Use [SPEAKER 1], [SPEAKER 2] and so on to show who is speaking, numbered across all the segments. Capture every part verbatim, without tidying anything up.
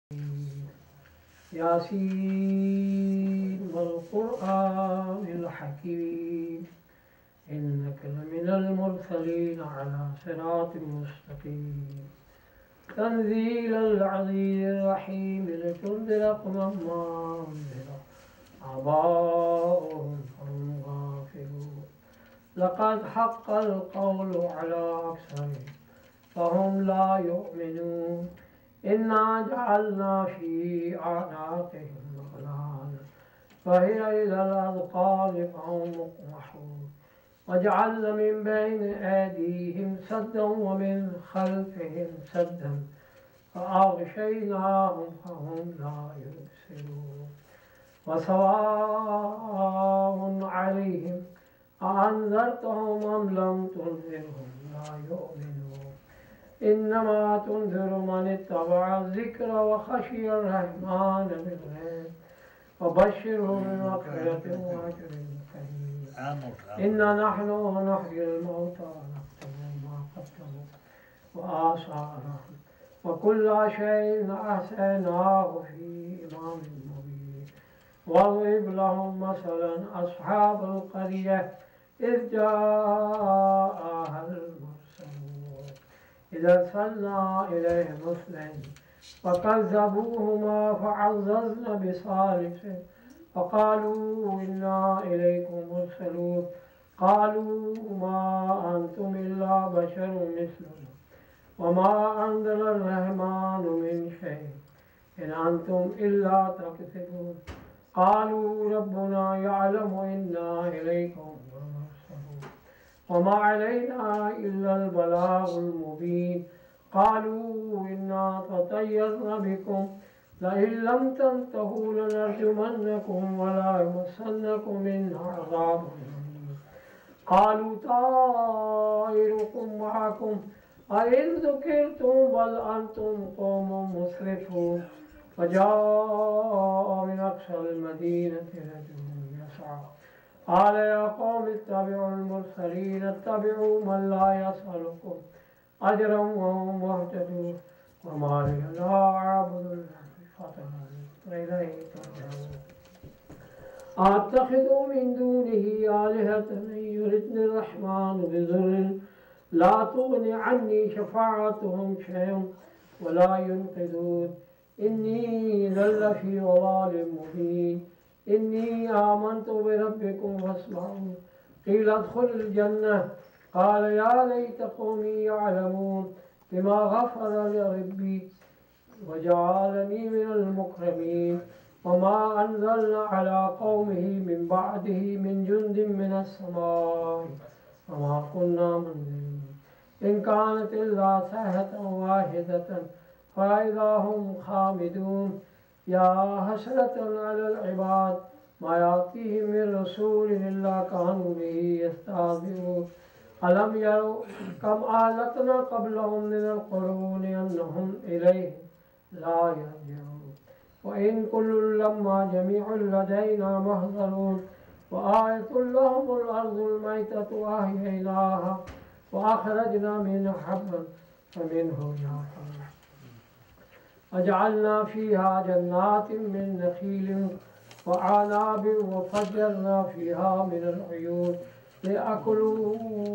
[SPEAKER 1] ياسين والقرآن الحكيم إنك لمن المرسلين على صراط مستقيم تنزيل العزيز الرحيم لتنذر قوما ما أنذر آباؤهم فهم غافلون لقد حق القول على أكثرهم فهم لا يؤمنون إنا جعلنا في أعناقهم أغلالا فهي إلى الأذقان فهم مقمحون وجعلنا من بين أيديهم سدا ومن خلفهم سدا فأغشيناهم فهم لا يبصرون وسواء عليهم أأنذرتهم أم لم تنذرهم لا يؤمنون إنما تنذر من اتبع الذكر وخشي الرحمن بالغيب وبشره بمغفرة وأجر كريم إنا نحن نحيي الموتى ونكتب ما قدموا وآثارهم وكل شيء أحصيناه في إمام مبين واضرب لهم مثلا أصحاب القرية إذ جاءها المرسلون إذا أرسلنا إليهم اثنين فكذبوهما فعززنا بثالث فقالوا إنا إليكم مرسلون قالوا ما أنتم إلا بشر مثلنا وما أنزل الرحمن من شيء إن أنتم إلا تكذبون قالوا ربنا يعلم إنا إليكم مرسلون وما علينا إلا البلاغ المبين قالوا إنا تطيرنا بكم لئن لم تنتهوا لنرجمنكم ولا يمسنكم منا عذاب أليم قالوا طائركم معكم أئن ذكرتم بل أنتم قوم مسرفون فجاء من أقصى المدينة رجل يسعى قال يا قوم اتبعوا المرسلين اتبعوا من لا يسألكم أجرا وهم مهتدون وما لي لا أعبد الذي فطرني وإليه ترجعون أتخذ من دونه آلهة إن يردني الرحمن بضر لا تغني عني شفاعتهم شيئا ولا ينقذون إني ذل في ضلال مبين إني آمنت بربكم فاسمعون قيل ادخل الجنة قال يا ليت قومي يعلمون بما غفر لي ربي وجعلني من المكرمين وما أنزلنا على قومه من بعده من جند من السماء وما كنا منزلين إن كانت إلا صيحة واحدة فإذا هم خامدون يا حسرة على العباد ما يأتيهم من رسول إلا كانوا به يستهزئون ألم يروا كم أهلكنا قبلهم من القرون أنهم إليه لا يرجعون وإن كل لما جميع لدينا محضرون وآية لهم الأرض الميتة أحييناها وأخرجنا منها حبا فمنه يأكلون وجعلنا فيها جنات من نخيل وأعناب وفجرنا فيها من العيون ليأكلوا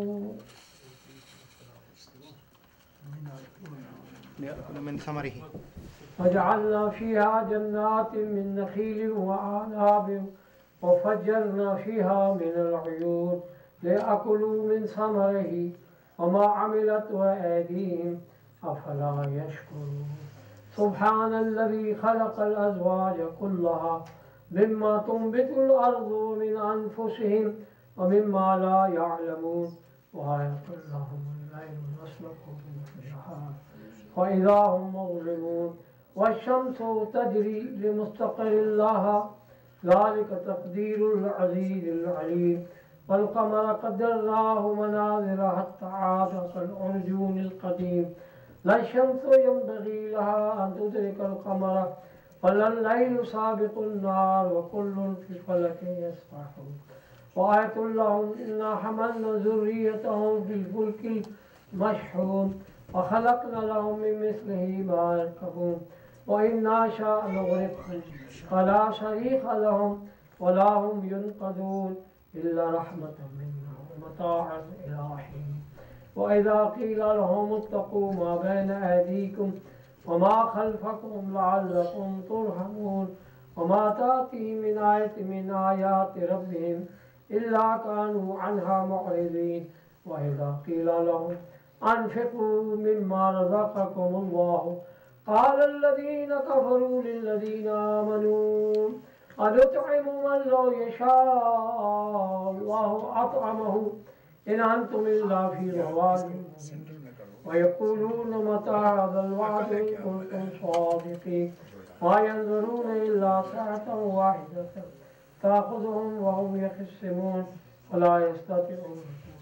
[SPEAKER 2] من ثمره
[SPEAKER 1] وجعلنا فيها جنات من نخيل وأعناب وفجرنا فيها من العيون ليأكلوا من ثمره وما عملت أيديهم أفلا يشكرون سبحان الذي خلق الأزواج كلها مما تنبت الأرض ومن أنفسهم ومما لا يعلمون وآية لهم الليل نسلكه من النهار وإذا هم مظلمون والشمس تجري لمستقر لها ذلك تقدير العزيز العليم والقمر قدرناه منازل حتى عاد كالعرجون القديم لا الشمس ينبغي لها أن تدرك القمر ولا الليل سابق النهار وكل في فلك يسبحون وآية لهم إنا حملنا ذريتهم في الفلك المشحون وخلقنا لهم من مثله ما يركبون وإن نشأ نغرقهم فلا صريخ لهم ولا هم ينقذون إلا رحمة منا ومتاعا إلى حين. وإذا قيل لهم اتقوا ما بين أيديكم وما خلفكم لعلكم ترحمون وما تأتي من آية من آيات ربهم إلا كانوا عنها معرضين. وإذا قيل لهم أنفقوا مما رزقكم الله قال الذين كفروا للذين آمنوا أنطعم من لو يشاء الله أطعمه إن أنتم إلا في ضلال. ويقولون متى هذا الوعد إن كنتم صادقين ما ينظرون إلا ساعة واحدة تأخذهم وهم يخصمون ولا يستطيعون.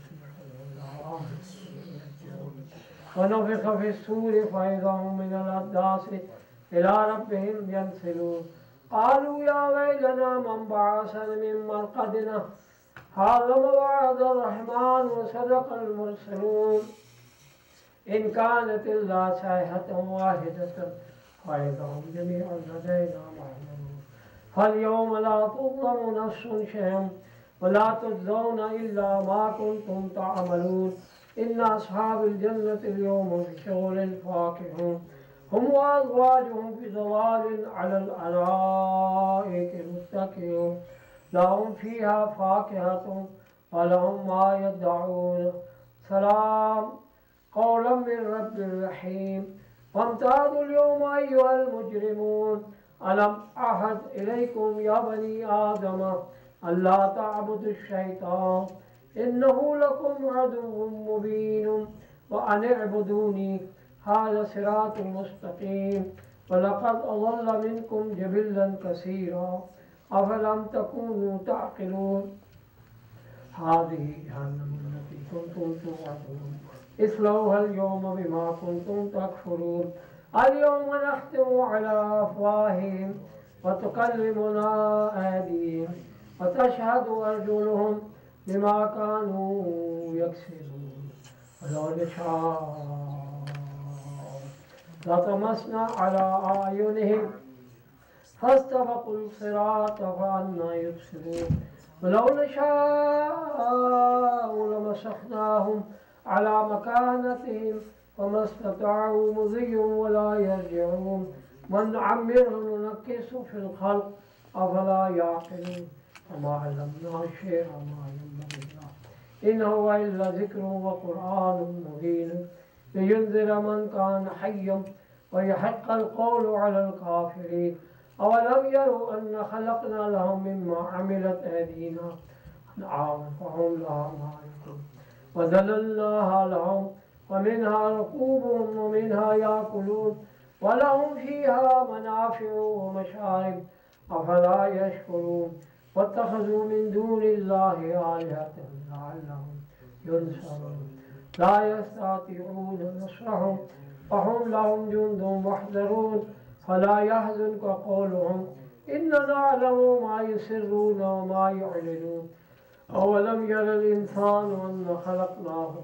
[SPEAKER 1] ونفخ في الصور فإذا هم من الأجداث إلى ربهم ينسلون قالوا يا ويلنا من بعثنا من مرقدنا هذا ما وعد الرحمن وصدق المرسلون إن كانت إلا صيحة واحدة فإذا هم جميع لدينا محضرون. فاليوم لا تظلم نفس شيئا ولا تجزون إلا ما كنتم تعملون. إن أصحاب الجنة اليوم في شغل فاكهون هم وأزواجهم في ظلال على الأرائك متكئون لهم فيها فاكهة ولهم ما يدعون سلام قولا من رب رحيم. وامتازوا اليوم أيها المجرمون ألم أعهد إليكم يا بني آدم ألا تعبدوا الشيطان إنه لكم عدو مبين وأن اعبدوني هذا صراط مستقيم. ولقد أضل منكم جبلا كثيرا أفلم تكونوا تعقلون. هذه جهنم التي كنتم توعدون اصلوها اليوم بما كنتم تكفرون. اليوم نختم على أفواههم وتكلمنا أيديهم وتشهد أرجلهم بما كانوا يكسبون. ولو نشاء لطمسنا على أعينهم فاستبقوا الصراط فأنى يبصرون. ولو نشاء لمسخناهم على مكانتهم فما استطاعوا مضيا ولا يرجعون. من نعمره ننكسه في الخلق أفلا يعقلون. وما علمناه الشيء ما ينبغي له إن هو إلا ذكر وقرآن مبين لينذر من كان حيا ويحق القول على الكافرين. أولم يروا أن خلقنا لهم مما عملت أيدينا أنعاما فهم لها مالكون وذللناها لهم ومنها ركوبهم ومنها يأكلون ولهم فيها منافع ومشارب أفلا يشكرون. واتخذوا من دون الله آلهة لعلهم ينصرون لا يستطيعون نصرهم وهم لهم جند محضرون. فلا يحزنك قولهم إننا نعلم ما يسرون وما يعلنون. أولم ير الإنسان أن خلقناه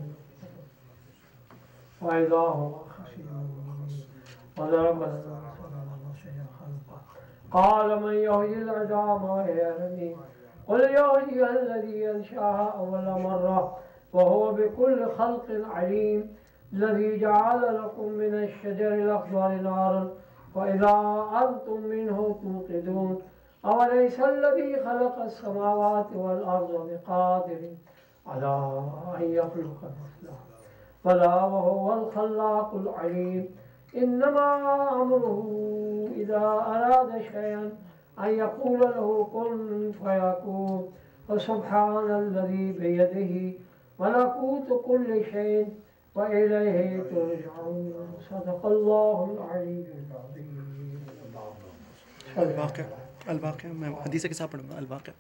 [SPEAKER 1] وإذا هو خصيم وضرب لنا مثلا خلقه قال من يحيي العظام وهي رميم قل يحييها الذي أنشأها أول مرة وهو بكل خلق عليم. الذي جعل لكم من الشجر الأخضر نارا وإذا أنتم منه توقدون. أوليس الذي خلق السماوات والأرض بقادر على أن يخلق مثله بلى وهو الخلاق العليم. إنما أمره إذا أراد شيئا أن يقول له كن فيكون. فسبحان الذي بيده ملكوت كل شيء وإليه ترجعون. صدق الله العلي العظيم.
[SPEAKER 2] الواقع الواقع मैं हदीस के साथ पढ़ूंगा الواقع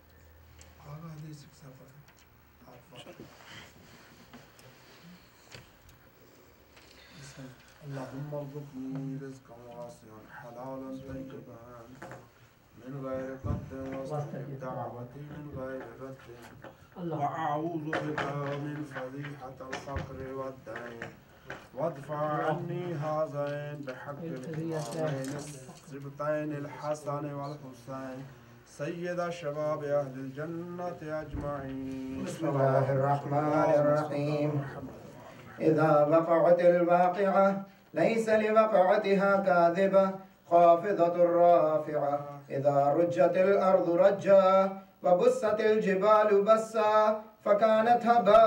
[SPEAKER 3] اللهم ارزقني رزقا واسعا حلالا طيبا من غير قد واستجب دعوتي من غير رد وأعوذ بك من فضيحة الفقر والدين وادفع عني هذين بحق الحرمين السبطين الحسن والحسين سيد شباب أهل الجنة أجمعين.
[SPEAKER 4] بسم الله الرحمن الرحيم. إذا وقعت الواقعة ليس لوقعتها كاذبة خافضة رافعة. إذا رجت الأرض رجا وبست الجبال بسا فكانت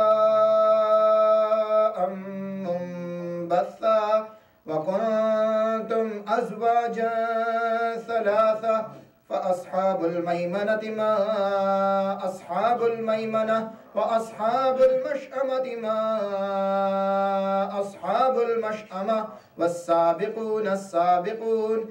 [SPEAKER 4] هباء منبثا وكنتم أزواجا ثلاثة فأصحاب الميمنة ما أصحاب الميمنة وأصحاب المشأمة ما أصحاب المشأمة والسابقون السابقون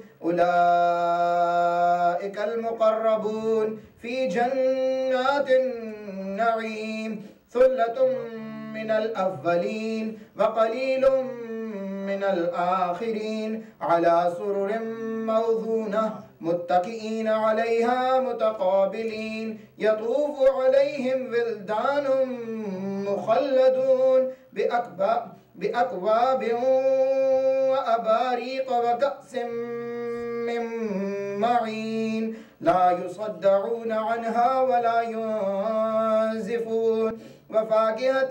[SPEAKER 4] أولئك المقربون في جنات النعيم. ثلة من الأولين وقليل من الآخرين على سرر موضونة متكئين عليها متقابلين يطوف عليهم ولدان مخلدون بأكواب بأكواب وأباريق وكأس من معين لا يصدعون عنها ولا ينزفون وفاكهة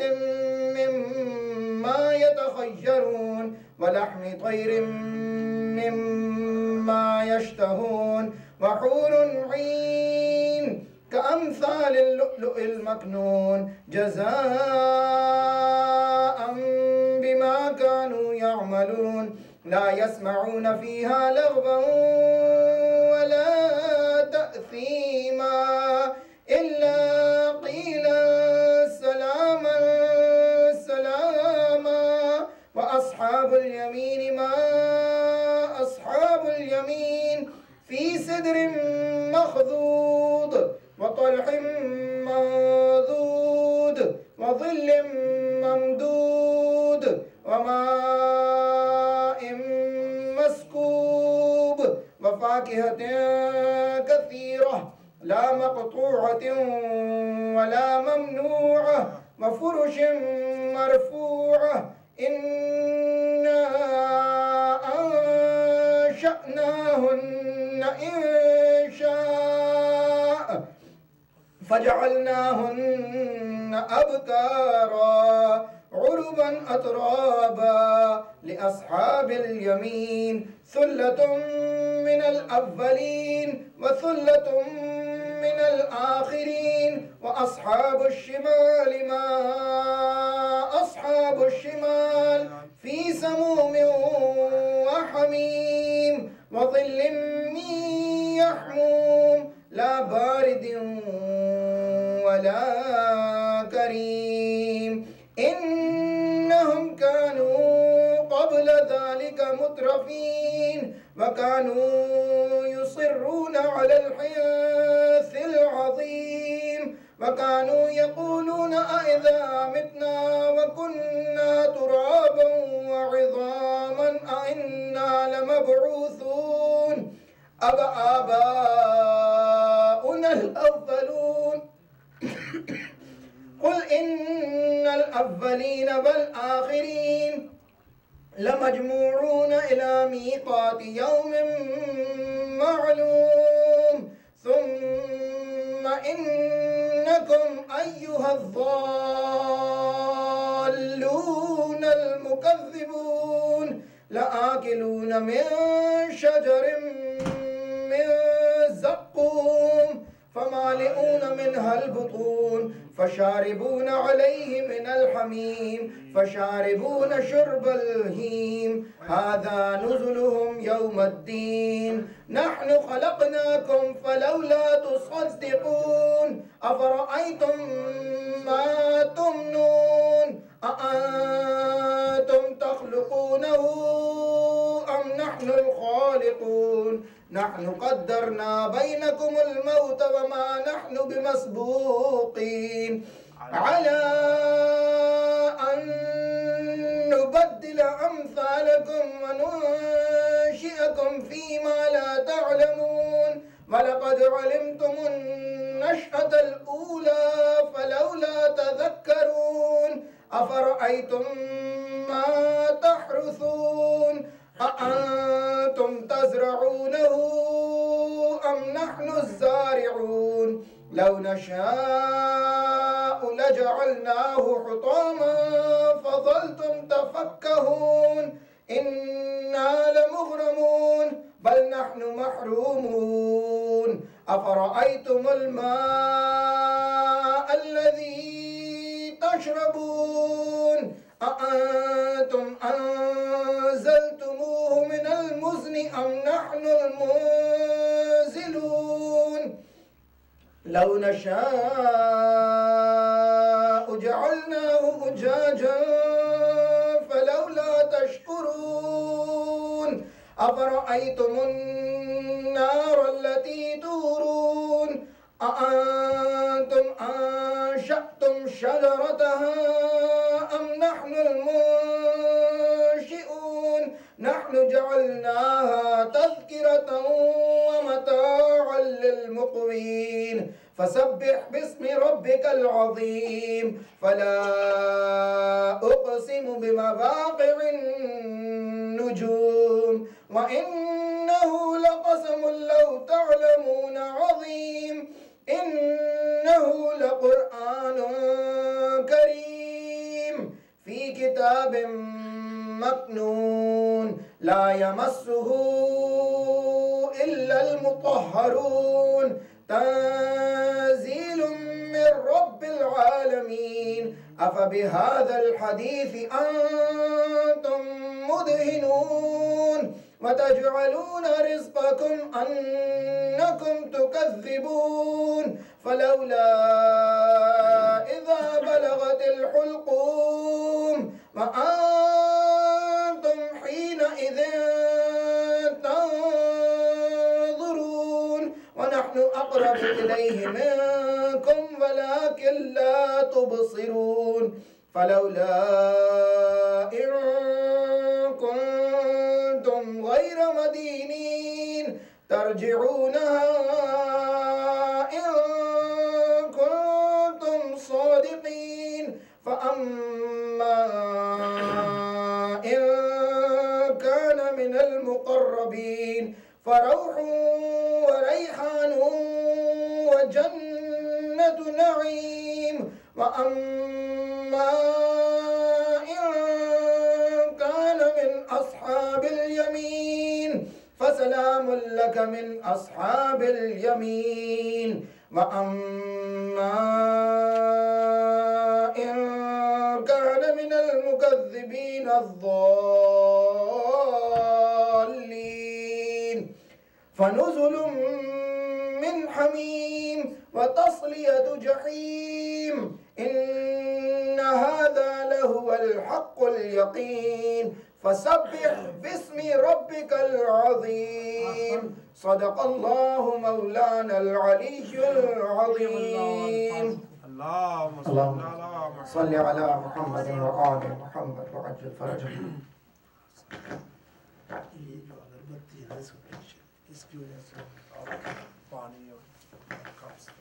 [SPEAKER 4] مما يتخيرون ولحم طير مما يشتهون وحور عين كأمثال اللؤلؤ المكنون جزاء بما كانوا يعملون. لا يسمعون فيها لغوا ولا تأثيما إلا قيلا سلاما سلاما. وأصحاب اليمين ما أصحاب اليمين في سدر مخضود وطلح منضود وظل ممدود وماء مسكوب وفاكهة كثيرة لا مقطوعة ولا ممنوعة وفرش مرفوعة. إنا أنشأناهن إنشاء فجعلناهن أبكارا عربا أترابا لأصحاب اليمين. ثلة من الأولين وثلة من الآخرين وأصحاب الشمال ما أصحاب الشمال في سموم وحميم وظل من يحموم لا بارد ولا كريم. إنهم كانوا قبل ذلك مترفين وكانوا يصرون على الحنث العظيم وكانوا يقولون أئذا متنا وكنا ترابا وعظاما أئنا لمبعوثون أبآباؤنا الأولون. قل إن الأولين والآخرين لمجموعون إلى ميقات يوم معلوم ثم إنكم أيها الضالون المكذبون لآكلون من شجر من زقوم فمالئون منها البطون فشاربون عليه من الحميم فشاربون شرب الهيم هذا نزلهم يوم الدين. نحن خلقناكم فلولا تصدقون أفرأيتم ما تمنون أأنتم تخلقونه أم نحن الخالقون. نحن قدرنا بينكم الموت وما نحن بمسبوقين على أن نبدل أمثالكم وننشئكم فيما لا تعلمون ولقد علمتم النشأة الأولى فلولا تذكرون. أفرأيتم ما تحرثون أأنتم تزرعونه أم نحن الزارعون لو نشاء لجعلناه حطاما فظلتم تفكهون إنا لمغرمون بل نحن محرومون أفرأيتم الماء الذي تشربون أأنتم أنزلتموه من المزن أم نحن المنزلون لو نشاء جعلناه أجاجا فلولا تشكرون أفرأيتم النار التي تورون أأنتم أنشأتم شجرتها أم نحن المنشئون نحن جعلناها تذكرة ومتاعا للمقوين فسبح باسم ربك العظيم فلا أقسم بمواقع النجوم وإنه لقسم لو تعلمون عظيم إنه لقرآن كريم في كتاب مكنون لا يمسه إلا المطهرون تنزيل من رب العالمين أفبهذا الحديث أنتم مدهنون وتجعلون رزقكم أنكم تكذبون فلولا إذا بلغت الحلقوم وأنتم حينئذ تنظرون ونحن أقرب إليه منكم ولكن لا تبصرون فلولا إن كنتم غير مدينين ترجعونها إن كنتم صادقين فأما إن كان من المقربين فروح وريحان وجنة نعيم وأما إن كان من أصحاب اليمين فسلام لك من أصحاب اليمين وأما إن كان من المكذبين الضالين فنزل من حميم وتصلية جحيم إن هذا لهو الحق اليقين فسبح باسم ربك العظيم صدق الله مولانا العلي العظيم
[SPEAKER 3] اللهم صل
[SPEAKER 4] اللهم
[SPEAKER 3] على محمد
[SPEAKER 4] صل على محمد وآل محمد وعجل فرجهم
[SPEAKER 3] ये जो अगरबत्ती है इसको पीछे इसकी वजह से और पानी और कप से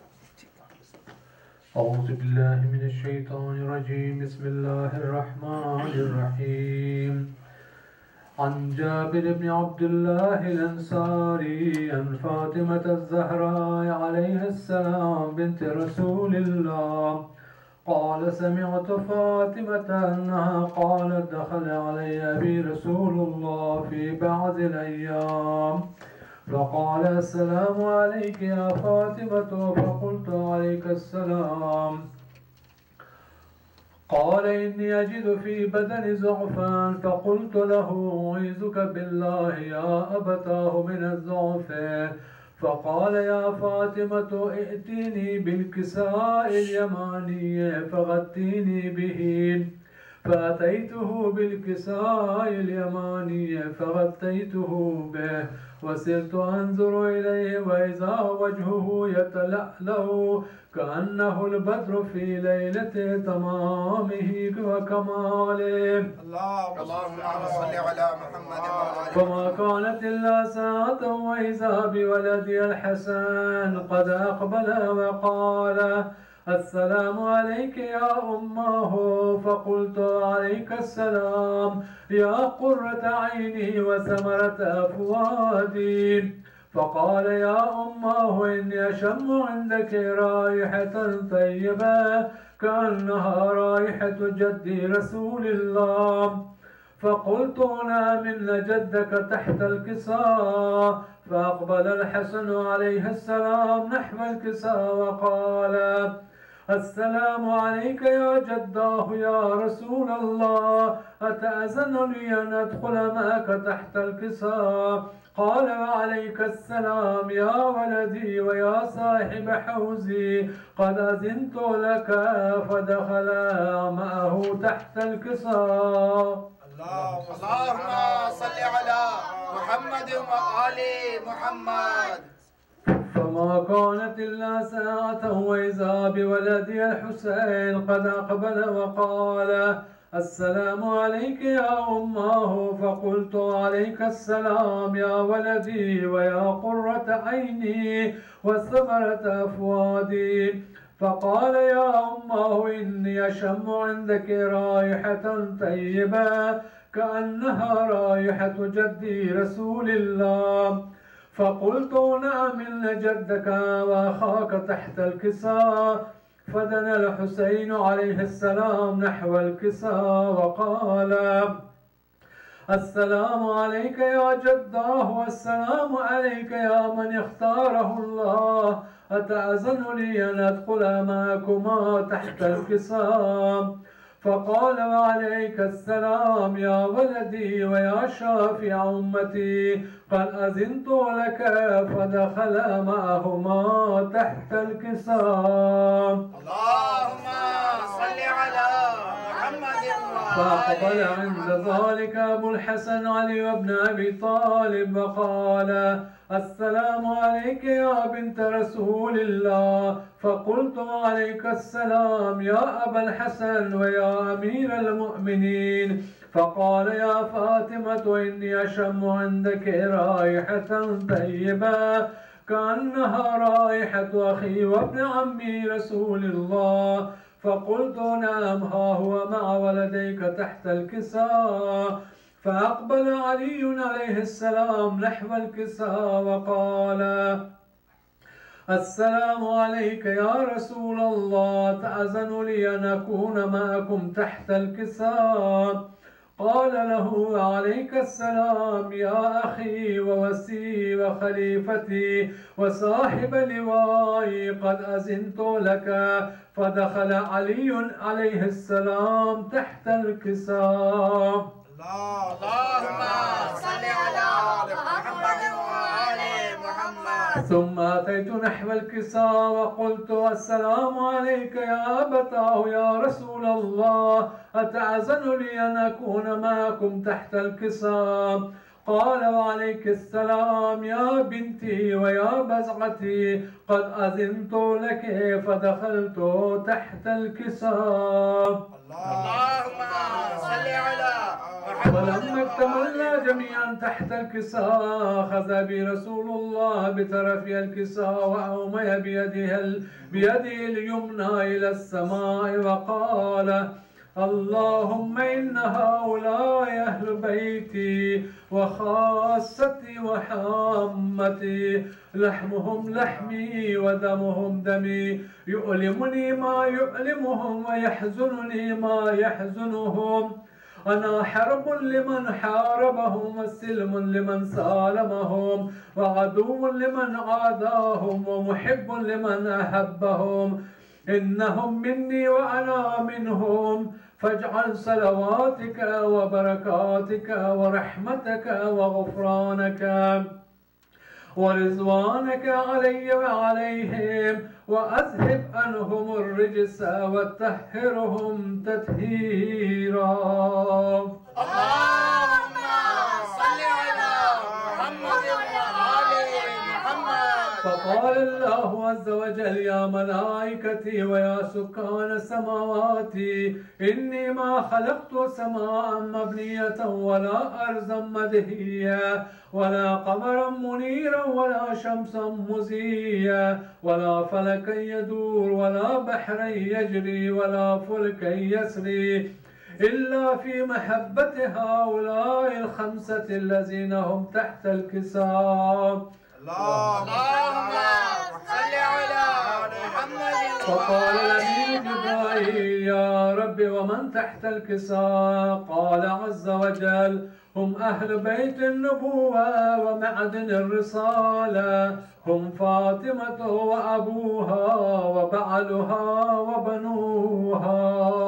[SPEAKER 1] أعوذ بالله من الشيطان الرجيم بسم الله الرحمن الرحيم عن جابر بن عبد الله الأنصاري عن فاطمة الزهراء عليها السلام بنت رسول الله قال سمعت فاطمة أنها قالت دخل علي أبي رسول الله في بعض الأيام فقال السلام عليك يا فاطمة فقلت عليك السلام قال إني أجد في بدني ضعفا فقلت له أعيذك بالله يا أبتاه من الضعف فقال يا فاطمة ائتيني بالكساء اليماني فغطيني به فأتيته بالكساء اليماني فغطيته به وسرت أنظر إليه وإذا وجهه يتلألأ كأنه البدر في ليلة تمامه وكماله
[SPEAKER 4] اللهم صل على محمد وآل
[SPEAKER 1] فما كانت إلا ساعة وإذا بولدي الحسن قد أقبل وقال السلام عليك يا أماه. فقلت عليك السلام يا قرة عيني وثمرة فؤادي. فقال يا أماه إني أشم عندك رائحة طيبة كأنها رائحة جدي رسول الله. فقلت نعم إن جدك تحت الكساء. فأقبل الحسن عليه السلام نحو الكساء وقال السلام عليك يا جداه يا رسول الله، أتأذن لي أن أدخل معك تحت الكساء؟ قال وعليك السلام يا ولدي ويا صاحب حوزي، قد أذنت لك. فدخل معه تحت الكساء.
[SPEAKER 5] اللهم صل على محمد وآل محمد.
[SPEAKER 1] فما كانت إلا ساعة وإذا بولدي الحسين قد أقبل وقال السلام عليك يا أماه. فقلت عليك السلام يا ولدي ويا قرة عيني وثمرة فؤادي. فقال يا أماه إني أشم عندك رائحة طيبة كأنها رائحة جدي رسول الله. فقلت نعم إن جدك وأخاك تحت الكساء. فدنا الحسين عليه السلام نحو الكساء وقال السلام عليك يا جداه والسلام عليك يا من اختاره الله، أتأذن لي أن أدخل معكما تحت الكساء؟ فقال وعليك السلام يا ولدي ويا شافع أمتي، قد أذنت لك. فدخل معهما تحت الكساء.
[SPEAKER 5] اللهم صل على محمد.
[SPEAKER 1] فأقبل عند ذلك أبو الحسن علي بن أبي طالب وقال السلام عليك يا بنت رسول الله. فقلت عليك السلام يا أبا الحسن ويا أمير المؤمنين. فقال يا فاطمة إني أشم عندك رائحة طيبة كأنها رائحة أخي وابن عمي رسول الله. فقلت نعم ها هو مع ولديك تحت الكساء. فأقبل علي عليه السلام نحو الكساء وقال السلام عليك يا رسول الله، تأذن لي أن أكون معكم تحت الكساء؟ قال له عليك السلام يا أخي ووسي وخليفتي وصاحب لوائي، قد أذنت لك. فدخل علي عليه السلام تحت الكساء.
[SPEAKER 5] اللهم صل على محمد وآل محمد.
[SPEAKER 1] ثم أتيت نحو الكساء وقلت السلام عليك يا أبتاه يا رسول الله، أتأذن لي أن أكون معكم تحت الكساء؟ قال وعليك السلام يا بنتي ويا بزعتي، قد أذنت لك. فدخلت تحت الكساء.
[SPEAKER 5] اللهم صل على
[SPEAKER 1] ولما اكتملنا جميعا تحت الكساء أخذ بي رسول الله بطرف الكساء وأومي بيده بيده اليمنى إلى السماء وقال اللهم إن هؤلاء أهل بيتي وخاصتي وحامتي، لحمهم لحمي ودمهم دمي، يؤلمني ما يؤلمهم ويحزنني ما يحزنهم. أنا حرب لمن حاربهم وسلم لمن سالمهم وعدو لمن عاداهم ومحب لمن أحبهم. إنهم مني وأنا منهم، فاجعل صلواتك وبركاتك ورحمتك وغفرانك ورضوانك علي وعليهم، وأذهب عنهم الرجس وطهرهم تطهيرا.
[SPEAKER 5] اللهم صل على محمد وآل محمد.
[SPEAKER 1] فقال الله عز وجل يا ملائكتي ويا سكان سماواتي إني ما خلقت سماء مبنية ولا أرضا مدهية ولا قمرا منيرا ولا شمسا مزيا ولا فلكا يدور ولا بحرا يجري ولا فلكا يسري إلا في محبة هؤلاء الخمسة الذين هم تحت الكساء.
[SPEAKER 5] اللهم صل على محمد.
[SPEAKER 1] فقال الأمين جبرائيل يا رب ومن تحت الكساء؟ قال عز وجل هم أهل بيت النبوة ومعدن الرسالة، هم فاطمة وأبوها وبعلها وبنوها.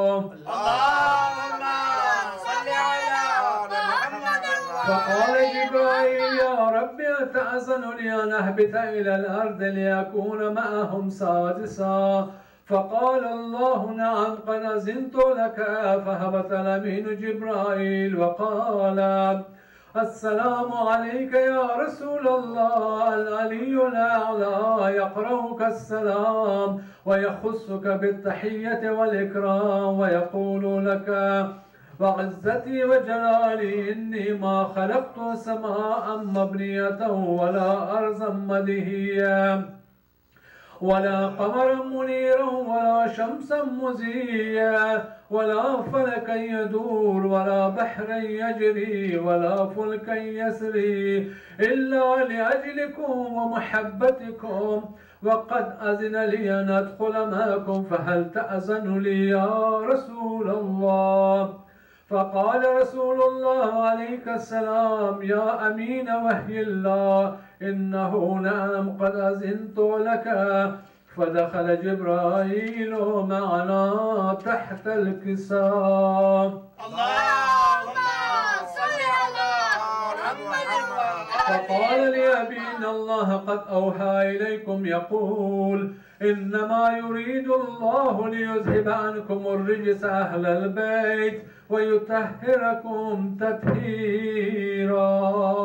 [SPEAKER 5] اللهم صل على محمد.
[SPEAKER 1] فقال جبرائيل يا رب أتأذن لي أن أهبط إلى الأرض ليكون معهم سادسا؟ فقال الله نعم قد أذنت لك. فهبط الأمين جبرائيل وقال السلام عليك يا رسول الله. العلي الأعلى يقرأك السلام ويخصك بالتحية والإكرام ويقول لك وعزتي وجلالي إني ما خلقت سماء مبنية ولا أرضا مدهية ولا قمرا منيرا ولا شمسا مزيا ولا فلكا يدور ولا بحرا يجري ولا فلكا يسري إلا لأجلكم ومحبتكم، وقد أذن لي أن أدخل معكم فهل تأذن لي يا رسول الله؟ فقال رسول الله عليك السلام يا أمين وحي الله إنه نعم قد أذنت لك. فدخل جبرائيل معنا تحت الكساء.
[SPEAKER 5] اللهم صل على محمد.
[SPEAKER 1] فقال لي أبي إن الله قد أوحى إليكم يقول إنما يريد الله ليذهب عنكم الرجس أهل البيت ويطهركم تطهيرا.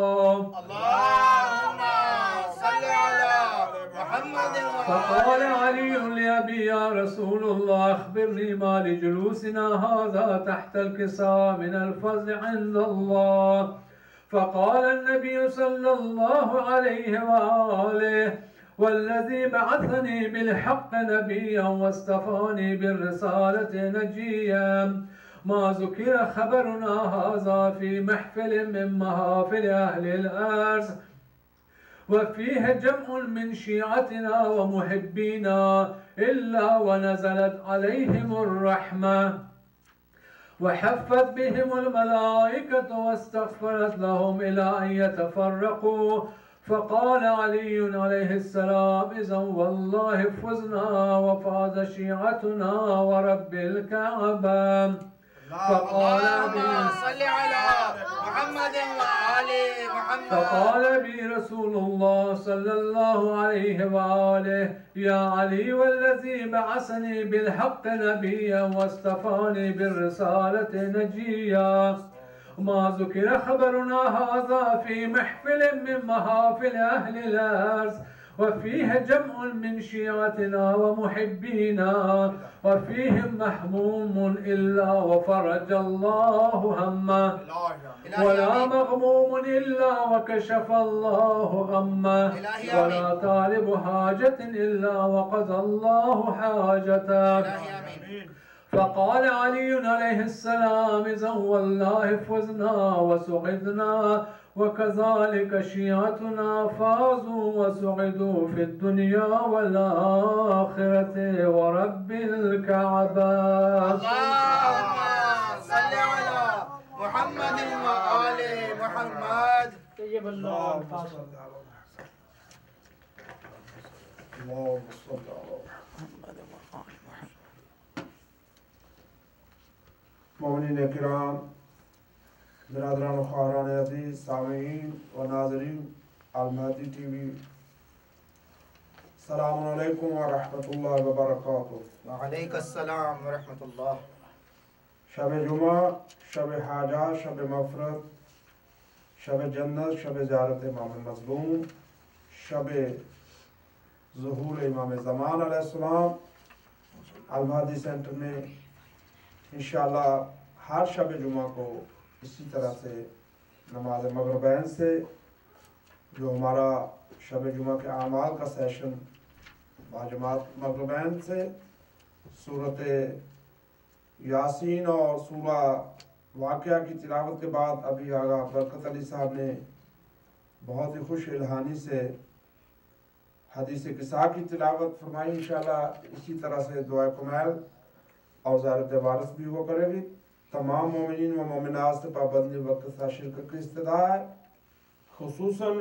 [SPEAKER 5] اللهم صل على محمد.
[SPEAKER 1] فقال علي لأبي يا رسول الله أخبرني ما لجلوسنا هذا تحت الكساء من الفضل عند الله. فقال النبي صلى الله عليه وآله والذي بعثني بالحق نبيا واصطفاني بالرسالة نجيا ما ذكر خبرنا هذا في محفل من محافل أهل الأرض وفيه جمع من شيعتنا ومحبينا إلا ونزلت عليهم الرحمة وحفت بهم الملائكة واستغفرت لهم إلى أن يتفرقوا. فقال علي عليه السلام إذا والله فزنا وفاز شيعتنا ورب الكعبة. فقال
[SPEAKER 5] اللهم صل على محمد وآل محمد.
[SPEAKER 1] فقال بي رسول الله صلى الله عليه وآله يا علي والذي بعثني بالحق نبيا واصطفاني بالرسالة نجيا ما ذكر خبرنا هذا في محفل من محافل أهل الأرض وفيه جمع من شيعتنا ومحبينا وفيهم محموم إلا وفرج الله همه ولا مغموم إلا وكشف الله همه ولا طالب حاجة إلا وقضى الله حاجته. فقال علي عليه السلام إذا والله فزنا وسعدنا وكذلك شيعتنا فازوا وسعدوا في الدنيا والآخرة ورب الكعبة.
[SPEAKER 5] اللهم صل على محمد وآل محمد.
[SPEAKER 4] طيب الله الفاصل. اللهم صل على محمد وآل محمد. मोमिनीन किराम, बिरादरान ख़ारान अज़ीज़, सामीईन व नाज़रीन अल-महदी टीवी, अस्सलामु अलैकुम व रहमतुल्लाहि व बरकातुहू।
[SPEAKER 5] व अलैकुस्सलाम व रहमतुल्लाह।
[SPEAKER 4] शब जुमा, शब हाजा, शब मग़फ़िरत, शब जन्नत, शब ज़ियारत इमाम मज़लूम, शब
[SPEAKER 3] ظہور امام زمان علیہ السلام المہدی سینٹر میں انشاءاللہ ہر شب جمعہ کو اسی طرح سے نماز مغربین سے جو ہمارا شب جمعہ کے اعمال کا سیشن باجماعت مغربین سے سورۃ یاسین اور سورہ واقعہ کی تلاوت کے بعد ابھی آغا برکت علی صاحب نے بہت ہی خوش الہانی سے حدیث قصہ کی تلاوت فرمائی. انشاءاللہ اسی طرح سے دعائے کمیل اور زیارت وارث بھی ہوا کرے گی. تمام مومنین و مومنات سے پابندی وقت سے شرکت کی استدعا ہے. خصوصاً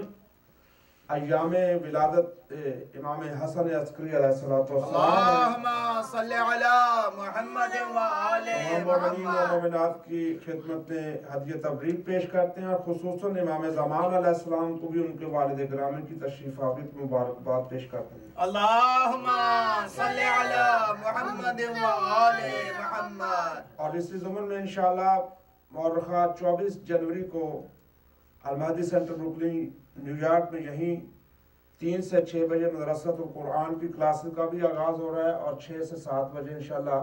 [SPEAKER 3] ایام ولادت امام حسن عسکری علیہ الصلوۃ والسلام
[SPEAKER 5] اللہم صلی علی محمد و آل
[SPEAKER 3] مومنین و
[SPEAKER 5] محمد.
[SPEAKER 3] مومنات کی خدمت میں ہدیہ تبریک پیش کرتے ہیں اور خصوصاً امام زمان علیہ السلام کو بھی ان کے والد گرامی کی تشریف آوری کی مبارکباد پیش کرتے ہیں.
[SPEAKER 5] اللہم صلی علی محمد و آل محمد.
[SPEAKER 3] اور اسی ضمن میں انشاءاللہ مورخہ چوبیس جنوری کو المہدی سینٹر بروکلن نیو یارک میں یہیں تین سے چھ بجے مدرسۃ القرآن کی کلاسز کا بھی آغاز ہو رہا ہے اور چھ سے سات بجے انشاءاللہ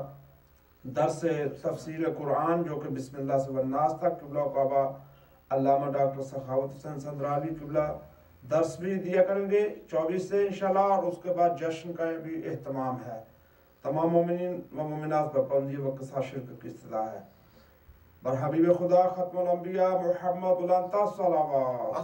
[SPEAKER 3] درس تفسیر قرآن جو کہ بسم اللہ سے والناس تک قبلہ کعبہ علامہ ڈاکٹر سخاوت حسین سندرالی قبلہ درس بھی دیا کریں گے چوبیس سے انشاءاللہ. اور اس کے بعد جشن کا بھی اہتمام ہے. تمام مومنین و مومنات پر پابندی وقت سا شرکت کی استدعا ہے. بر حبیب خدا ختم الانبیاء محمد بلند صلوات.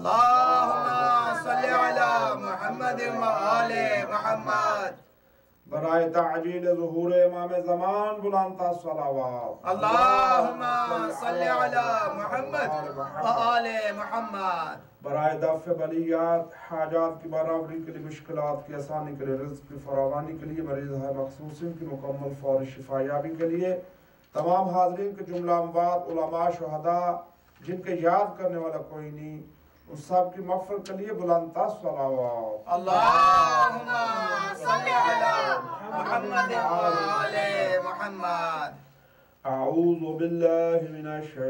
[SPEAKER 5] اللہم صلی علی محمد و آل محمد.
[SPEAKER 3] برائے تعجیل ظہور امام زمان بلند صلوات.
[SPEAKER 5] اللہم صلی علی محمد و آل محمد.
[SPEAKER 3] برائے دفع بلیات حاجات کی برابری کے لیے مشکلات کی آسانی کے لیے رزق کی فراوانی کے لیے مریض ہے مخصوصین کی مکمل فوری شفا یابی کے لیے تمام حاضرین کے جملہ اموات علماء شہداء جن کے یاد کرنے والا کوئی نہیں ان سب کی مغفرت کے لیے بلند صلوات.
[SPEAKER 5] اللہم صلی علی محمد و آل محمد.
[SPEAKER 3] اعوذ باللہ من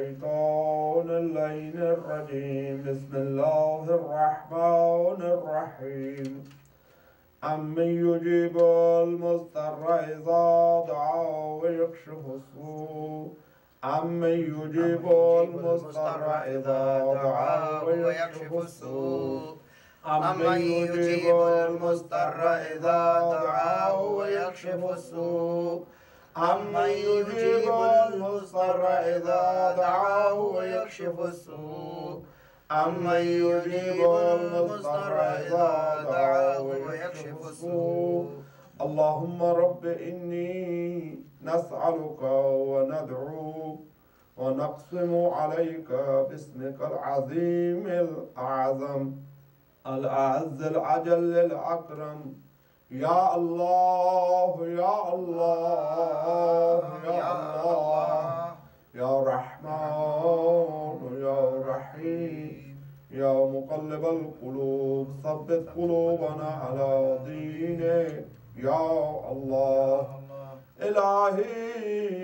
[SPEAKER 3] الشیطان اللعین الرجیم بسم اللہ الرحمن الرحیم. أَمَّن يُجِيبُ الْمُضْطَرَّ إِذَا دَعَاهُ وَيَكْشِفُ السُّوءَ أَمَّن يُجِيبُ الْمُضْطَرَّ إِذَا دَعَاهُ وَيَكْشِفُ السُّوءَ
[SPEAKER 5] أَمَّن يُجِيبُ الْمُضْطَرَّ إِذَا دَعَاهُ وَيَكْشِفُ السُّوءَ أَمَّن يُجِيبُ الْمُضْطَرَّ إِذَا دَعَاهُ وَيَكْشِفُ السُّوءَ أَمَّن يُجِيبُ الْمُضْطَرَّ إِذَا دَعَاهُ وَيَكْشِفُ السُّوءَ.
[SPEAKER 3] اللهم رب إني نسألك وندعوك ونقسم عليك باسمك العظيم الأعظم الأعز الأجل الأكرم. يا الله يا الله يا الله يا رحمن يا رحيم يا مقلب القلوب ثبت قلوبنا على دينك يا الله. إلهي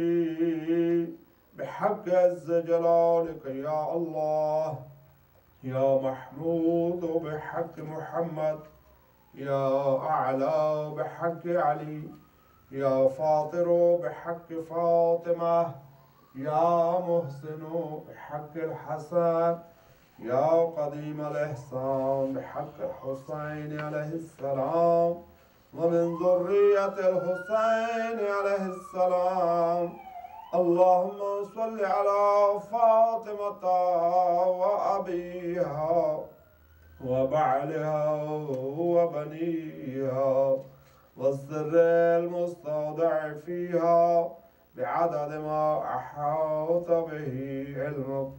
[SPEAKER 3] بحق عز جلالك يا الله يا محمود بحق محمد يا أعلى بحق علي يا فاطر بحق فاطمة يا محسن بحق الحسن يا قديم الإحسان بحق الحسين عليه السلام ومن ذرية الحسين عليه السلام. اللهم صل على فاطمة وأبيها وبعلها وبنيها والسر المستودع فيها بعدد ما أحاط به علمك.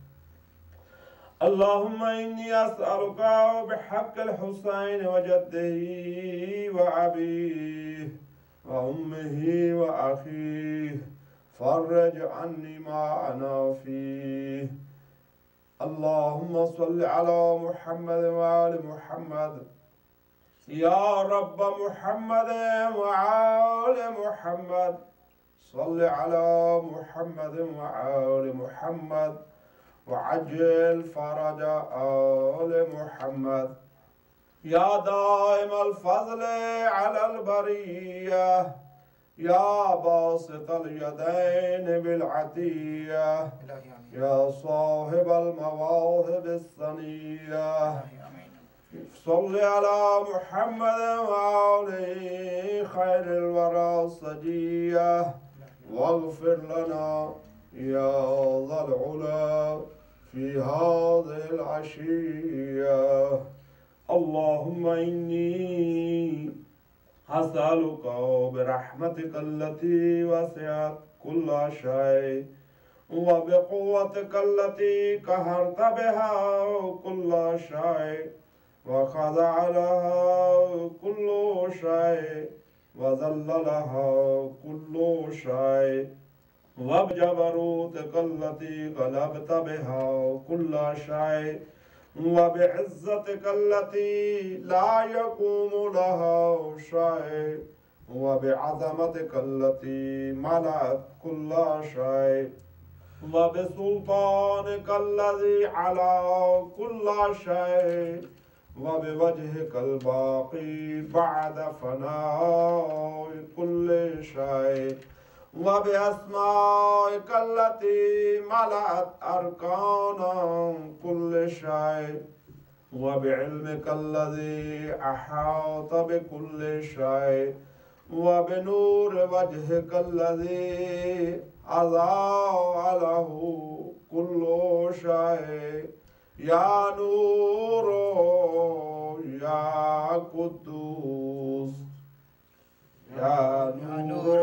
[SPEAKER 3] اللهم إني أسألك بحق الحسين وجده وأبيه وأمه وأخيه فرج عني ما أنا فيه. اللهم صل على محمد وآل محمد. يا رب محمد وآل محمد صل على محمد وآل محمد وعجل فرج آل محمد. يا دائم الفضل على البرية يا باسط اليدين بالعطية يا صاحب المواهب الثنية صل على محمد وآله خير الورى الصجية واغفر لنا يا ذا العلا في هذه العشية. اللهم إني أسألك برحمتك التي وسعت كل شيء وبقوتك التي قهرت بها كل شيء وخضع لها كل شيء وذل لها كل شيء وبجبروتك التي غلبت بها كل شيء وبعزتك التي لا يقوم لها شيء وبعظمتك التي ملأت كل شيء وبسلطانك الذي على كل شيء وبوجهك الباقي بعد فناء كل شيء وبأسمائك التي ملأت أركان كل شيء وبعلمك الذي أحاط بكل شيء وبنور وجهك الذي أضاء له كل شيء يا نور يا قدوس يا نور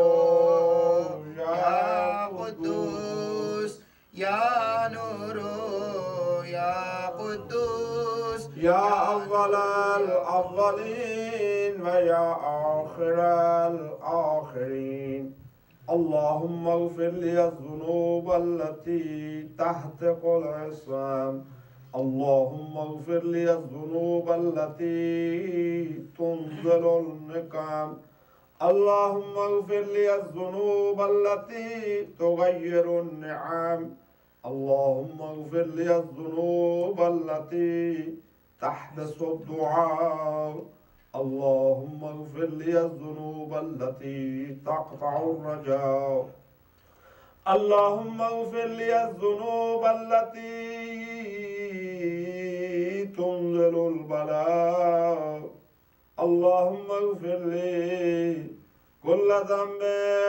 [SPEAKER 5] يا قدوس يا نور يا قدوس
[SPEAKER 3] يا أول الأولين ويا آخر الآخرين. اللهم اغفر لي الذنوب التي تحتق العصام. اللهم اغفر لي الذنوب التي تنزل النقام. اللهم اغفر لي الذنوب التي تغير النعم. اللهم اغفر لي الذنوب التي تحبس الدعاء. اللهم اغفر لي الذنوب التي تقطع الرجاء. اللهم اغفر لي الذنوب التي تنزل البلاء. اللهم اغفر لي كل ذنب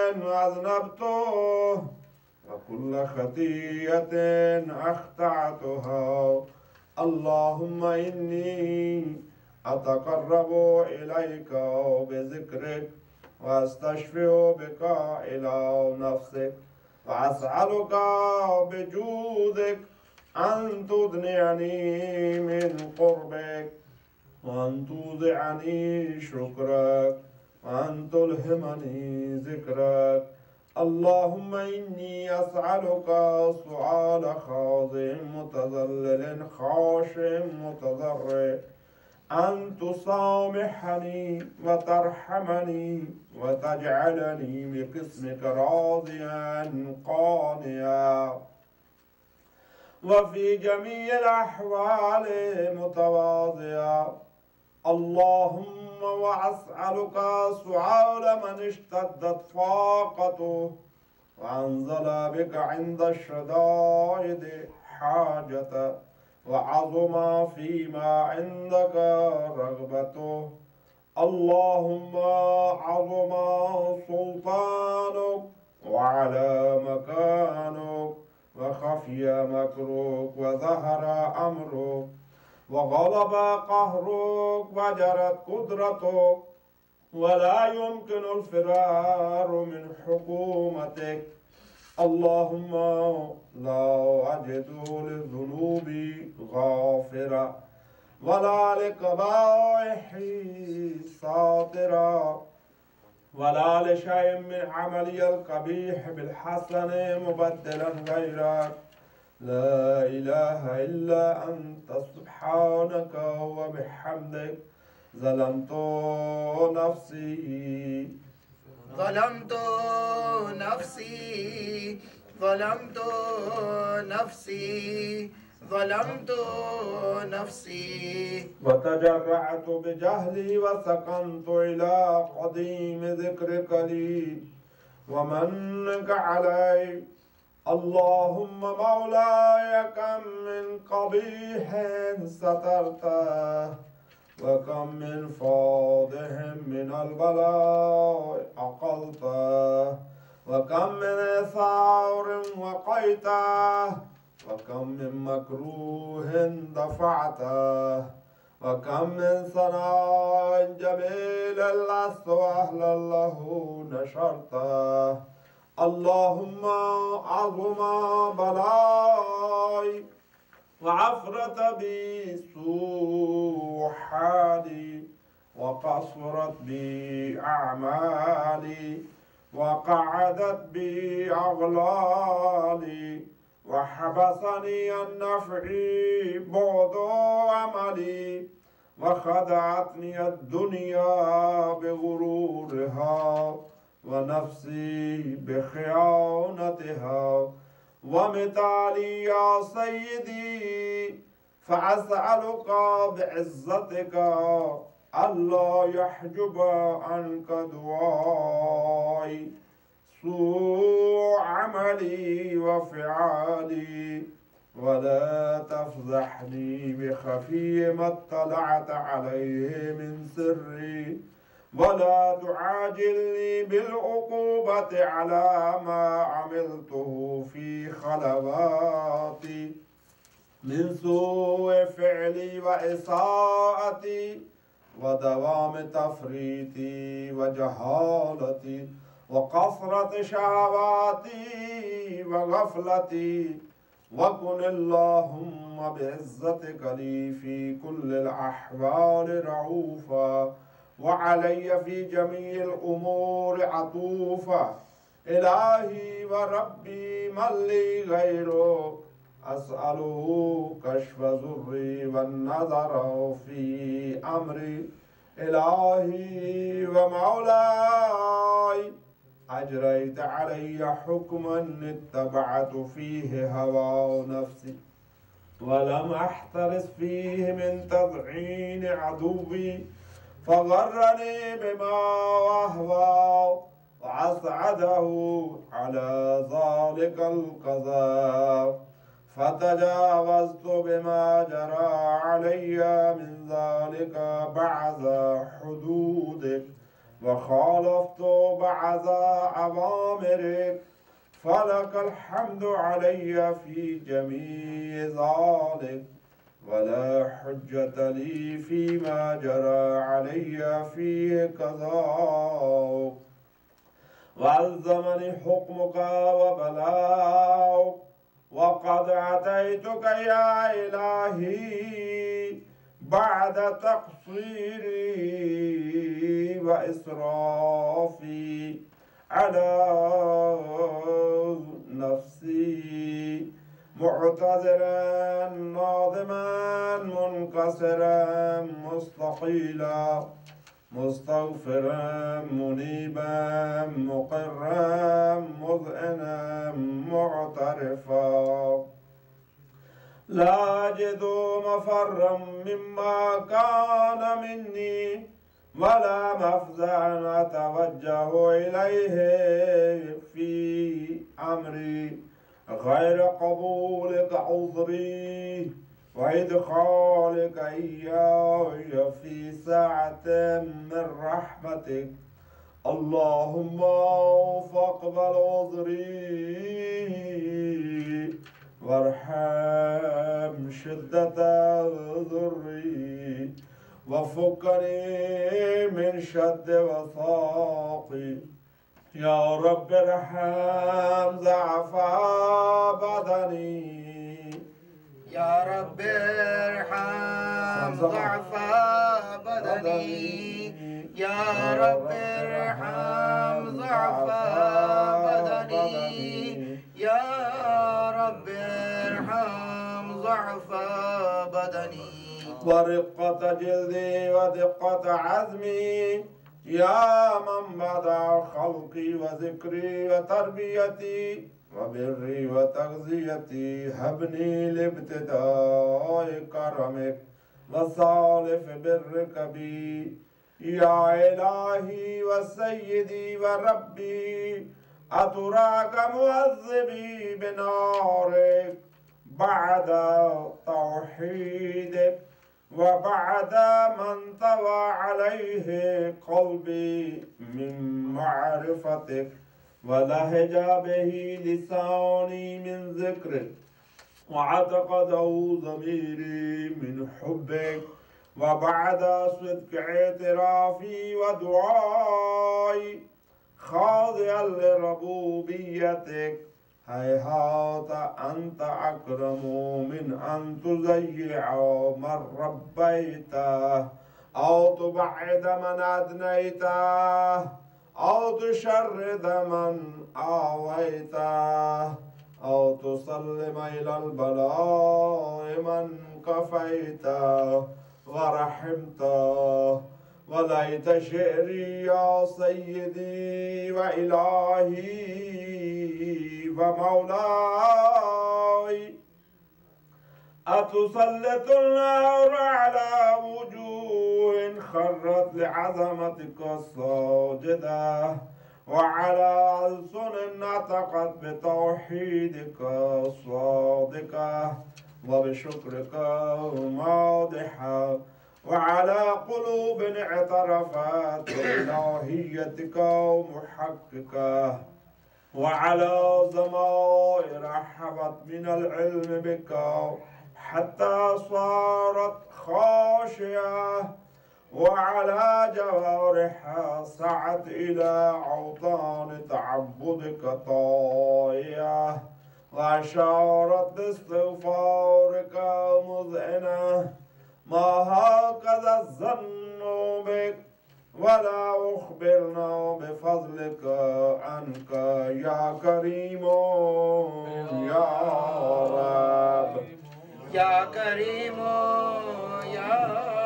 [SPEAKER 3] أذنبته وكل خطيئة أخطأتها. اللهم إني أتقرب إليك بذكرك وأستشفع بك إلى نفسك وأسألك بجودك أن تدنعني من قربك وأن توضعني شكرك وأن تلهمني ذكرك. اللهم إني أسألك سؤال خاضع متذلل خاشع متضرع أن تسامحني وترحمني وتجعلني بقسمك راضيا قانعا وفي جميع الأحوال متواضعا. اللهم وأسألك سؤال من اشتدت فاقته وأنزل بك عند الشدائد حاجته وعظم فيما عندك رغبته. اللهم عظم سلطانك وعلى مكانك وخفي مكرك وظهر أمرك وغلب قهرك وجرت قدرتك ولا يمكن الفرار من حكومتك. اللهم لا أجد للذنوب غافرا ولا لقبائحي ساطرا ولا لشيء من عملي القبيح بالحسن مبدلا غيرك. لا إله إلا أنت سبحانك وبحمدك ظلمت نفسي
[SPEAKER 5] ظلمت نفسي ظلمت نفسي ظلمت نفسي
[SPEAKER 3] وتجرعت بجهلي وسكنت إلى قديم ذكرك لي ومنك علي. اللهم مولاي كم من قبيح سترته وكم من فاضح من البلاء أقلته وكم من ثار وقيته وكم من مكروه دفعته وكم من ثناء جميل لست أهلا له نشرته. اللهم عظم بلاي وعفرت بي سوء حالي وقصرت بي أعمالي وقعدت بي أغلالي وحبسني عن نفعي بعد عملي وخدعتني الدنيا بغرورها ونفسي بخيانتها. ومثالي يا سيدي فأسألك بعزتك ألا يحجب عنك دعائي سوء عملي وفعالي ولا تفضحني بخفي ما اطلعت عليه من سري ولا تعاجلني بالعقوبة على ما عملته في خلواتي من سوء فعلي وإساءتي ودوام تفريطي وجهالتي وقصرة شهواتي وغفلتي. وكن اللهم بعزتك لي في كل الأحوال رعوفا وعلي في جميع الأمور عطوفا. إلهي وربي من لي غيرك أسأله كشف ضري والنظر في أمري. إلهي ومولاي أجريت علي حكما اتبعت فيه هوى نفسي ولم أحترس فيه من تضعين عدوي فغرني بما وهوى وأسعده على ذلك القضاء فتجاوزت بما جرى علي من ذلك بعض حدودك وخالفت بعض أوامرك فلك الحمد علي في جميع ذلك ولا حجة لي فيما جرى علي فيه قضاءك. وألزمني حكمك وبلاؤك وقد أتيتك يا إلهي بعد تقصيري وإسرافي على نفسي معتذرا ناظما منكسرا مستقيلا مستغفرا منيبا مقرا مذعنا معترفا لا أجد مفرا مما كان مني ولا مفزعا أتوجه إليه في أمري غير قبولك عذري وإدخالك إياي في ساعة من رحمتك. اللهم فاقبل عذري وارحم شدة ضري وفكني من شد وثاقي. يا رب ارحم ضعف بدني
[SPEAKER 5] يا رب ارحم ضعف بدني يا رب ارحم ضعف بدني يا رب ارحم ضعف بدني
[SPEAKER 3] ورقة جلدي ودقة عزمي يا من بدأ خلقي وذكري وتربيتي وبري وتغذيتي هبني لابتداء كرمك وصالف برك بي يا إلهي وسيدي وربي أتراك معذبي بنارك بعد توحيدك وبعد من طوى عليه قلبي من معرفتك ولهج به لساني من ذكرك واعتقده ضميري من حبك وبعد صدق اعترافي ودعائي خاضعا لربوبيتك هيهات أنت أكرم من أن تزيع من ربيته أو تبعد من أدنيته أو تشرد من آويته أو تسلم إلى البلاء من كفيته ورحمته وليت شعري يا سيدي وإلهي ومولاي أتسلط النار على وجوه خرت لعظمتك الساجدة وعلى ألسن نطقت بتوحيدك الصادقة وبشكرك ماضحة وعلى قلوب اعترفت بإلهيتك محققة وعلى ضمائر حبت من العلم بك حتى صارت خاشعة وعلى جوارح سعت إلى أوطان تعبدك طائية وأشارت باستغفارك مذعنة ما هكذا الظن بك ولا أخبرنا بفضلك عنك يا كريم يا رب
[SPEAKER 5] يا كريم يا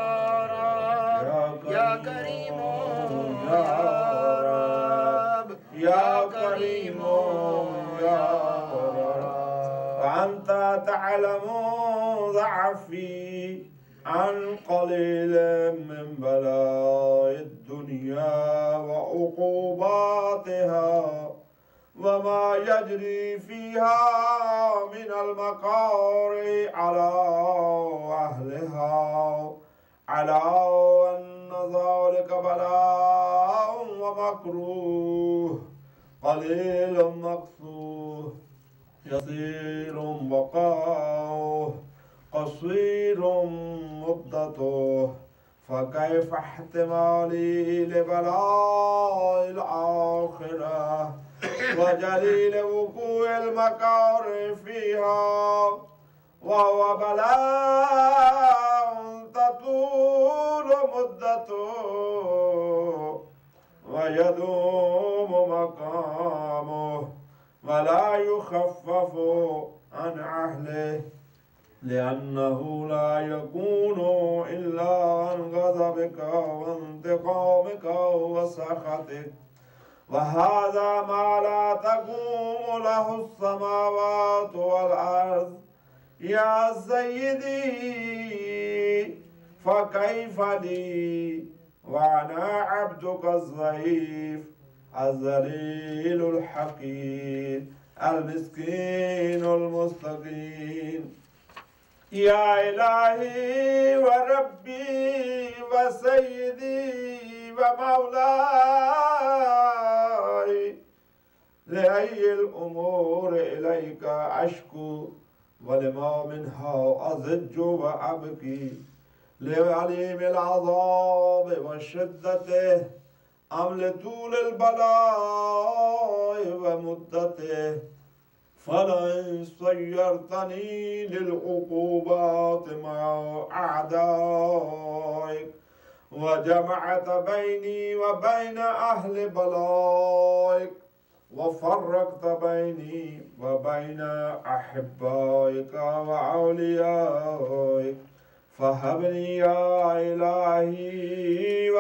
[SPEAKER 5] رب يا كريم يا رب
[SPEAKER 3] يا كريم يا رب فأنت تعلم ضعفي عن قليل من بلاء الدنيا وعقوباتها وما يجري فيها من المكار على أهلها على أن ذلك بلاء ومكروه قليل مقصود يسير بقاؤه قصير مدته فكيف احتمالي لبلاء الآخرة وجليل وقوع المكاره فيها وهو بلاء تطول مدته ويدوم مقامه ولا يخفف عن أهله لأنه لا يكون إلا عن غضبك وانتقامك وسخطك وهذا ما لا تقوم له السماوات والأرض يا سيدي فكيف لي وأنا عبدك الضعيف الذليل الحقير المسكين المستقيم يا إلهي وربي وسيدي ومولاي لأي الأمور إليك أشكو ولما منها أزج وأبكي لعليم العذاب وشدته أم لطول البلاء ومدته فلئن صيرتني للعقوبات مع أعدائك وجمعت بيني وبين أهل بلائك وفرقت بيني وبين أحبائك وأوليائك فهبني يا إلهي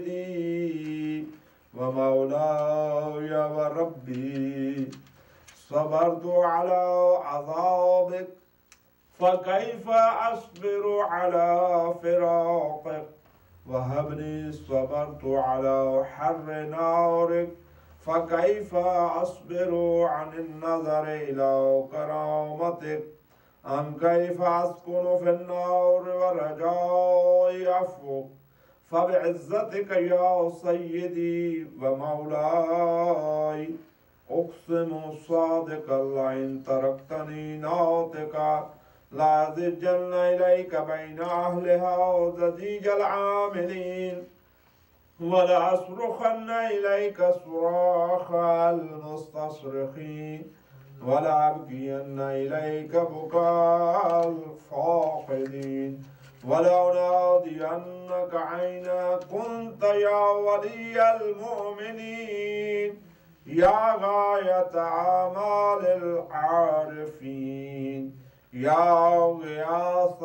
[SPEAKER 3] وسيدي ومولاي وربي صبرت على عذابك فكيف أصبر على فراقك وهبني صبرت على حر نارك فكيف أصبر عن النظر إلى كرامتك أم كيف أسكن في النار ورجائي عفوك فبعزتك يا سيدي ومولاي أقسم صادقا لئن تركتني ناطقا لأزجن إليك بين أهلها زجيج العاملين ولأصرخن إليك صراخ المستصرخين ولأبكين إليك بكاء الفاقدين ولأنادينك عينا كنت يا ولي المؤمنين يا غاية أعمال العارفين يا غياث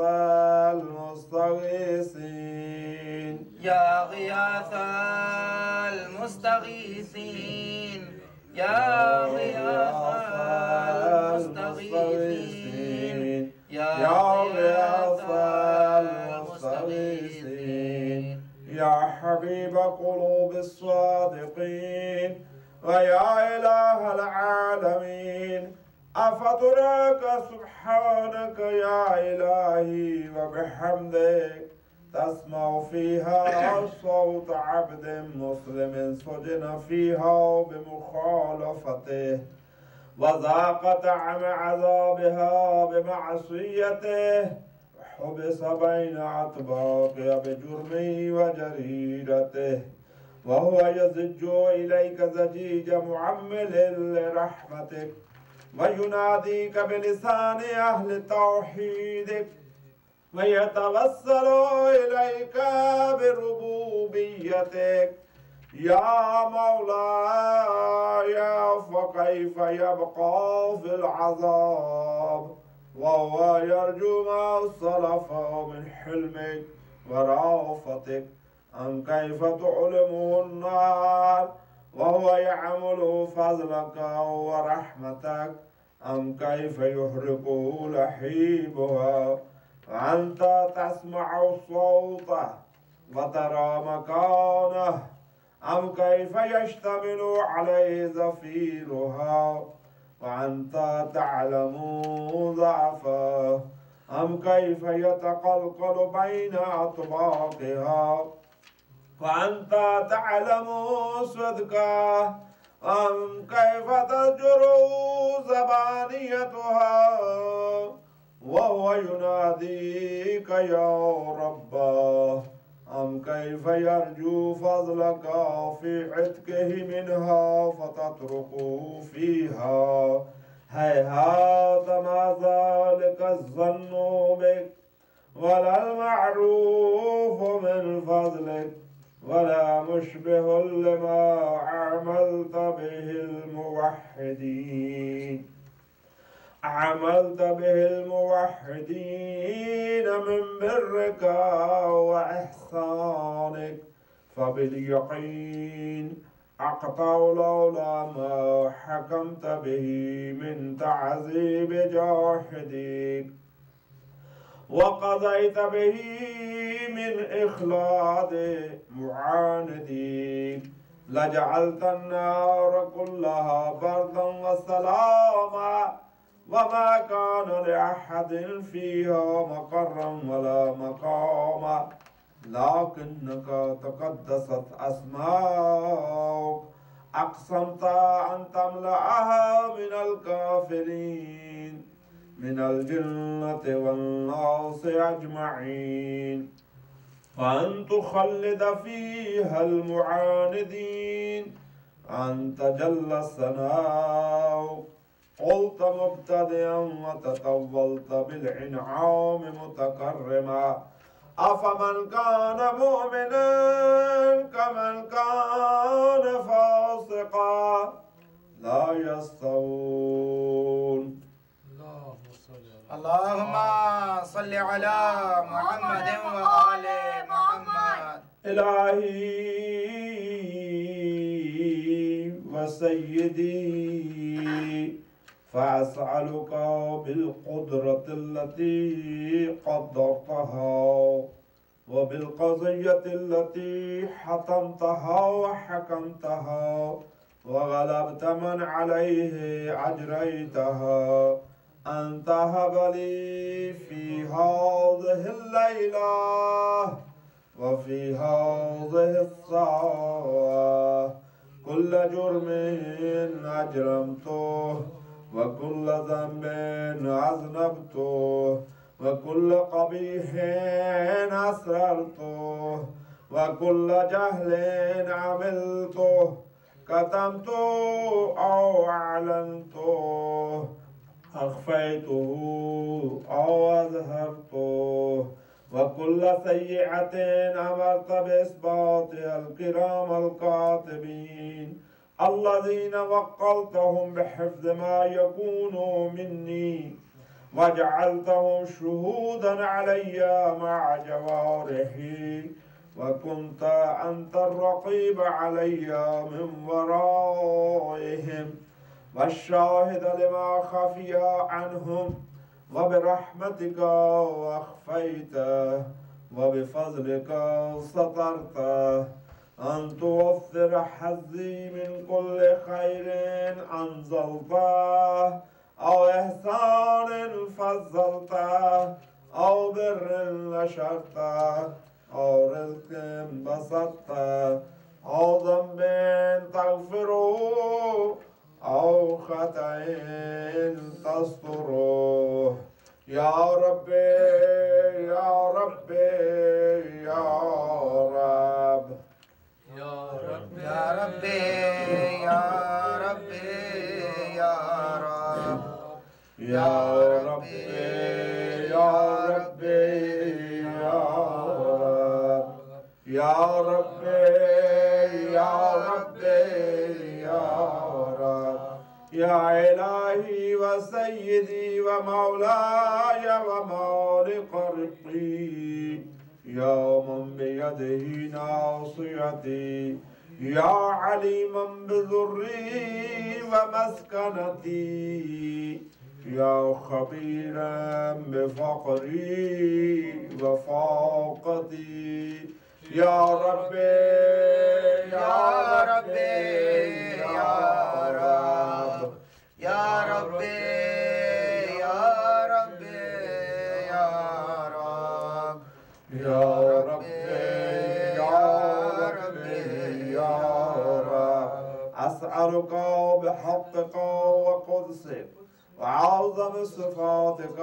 [SPEAKER 3] المستغيثين
[SPEAKER 5] يا غياث المستغيثين يا غياث المستغيثين
[SPEAKER 3] يا غياث المستغيثين يا حبيب قلوب الصادقين ويا إله العالمين أفتراك سبحانك يا إلهي وبحمدك تسمع فيها صوت عبد مسلم سجن فيها بمخالفته وذاق طعم عذابها بمعصيته حبس بين أطباقها بجرمه وجريرته وهو يزج إليك زجيج معمل لرحمتك ويناديك بلسان أهل توحيدك ويتوسل إليك بربوبيتك يا مولاي فكيف يبقى في العذاب وهو يرجو ما سلف من حلمك ورأفتك أم كيف تعلمه النار وهو يعمل فضلك ورحمتك أم كيف يحرق لحيبها وأنت تسمع صوته وترى مكانه أم كيف يشتمل عليه زفيرها وأنت تعلم ضعفه أم كيف يتقلقل بين أطباقها وأنت تعلم صدقه أم كيف تجر زبانيتها وهو يناديك يا رباه أم كيف يرجو فضلك في عتقه منها فتترك فيها هيهات ما ذلك الظن بك ولا المعروف من فضلك ولا مشبه لما عملت به الموحدين عملت به الموحدين من برك وإحسانك فباليقين أقطع لولا ما حكمت به من تعذيب جاحدك وقضيت به من إخلاد معاندك لجعلت النار كلها بردا وسلاما وما كان لأحد فيها مقرا ولا مقاما لكنك تقدست أسماؤك أقسمت أن تملأها من الكافرين من الجنة والناس أجمعين وأن تخلد فيها المعاندين أنت جل الثناء قلت مبتدئا وتطولت بالإنعام متكرما أفمن كان مؤمنا كمن كان فاسقا لا يستوون.
[SPEAKER 5] اللهم صل على محمد وآل محمد.
[SPEAKER 3] إلهي وسيدي فأسألك بالقدرة التي قدرتها وبالقضية التي حتمتها وحكمتها وغلبت من عليه أجريتها أن تهب لي في هذه الليلة وفي هذه الساعة كل جرم أجرمته وكل ذنب أذنبته وكل قبيح أسررته وكل جهل عملته كتمته أو أعلنته أخفيته أو أظهرته وكل سيئة أمرت بإثباتها الكرام الكاتبين الذين وكلتهم بحفظ ما يكون مني وجعلتهم شهودا علي مع جوارحي وكنت أنت الرقيب علي من ورائهم والشاهد لما خفي عنهم وبرحمتك وأخفيته وبفضلك سترته أن توفر حظي من كل خير أنزلته أو إحسان فضلته أو بر نشرته أو رزق بسطته أو ذنب تغفره أو خطأ تستره يا ربي يا ربي يا رب
[SPEAKER 5] يا ربي يا ربي يا ربي يا رب
[SPEAKER 3] يا ربي يا ربي يا رب يا ربي يا ربي يا رب يا إلهي وسيدي ومولاي ومالك رزقي يا من بيده ناصيتي يا عليما بذري ومسكنتي يا خبيرا بفقري وفاقتي يا ربي
[SPEAKER 5] يا ربي يا رب يا ربي يا ربي يا رب
[SPEAKER 3] يا ربي يا ربي يا رب أسألك بحقك وقدسك وعظم صفاتك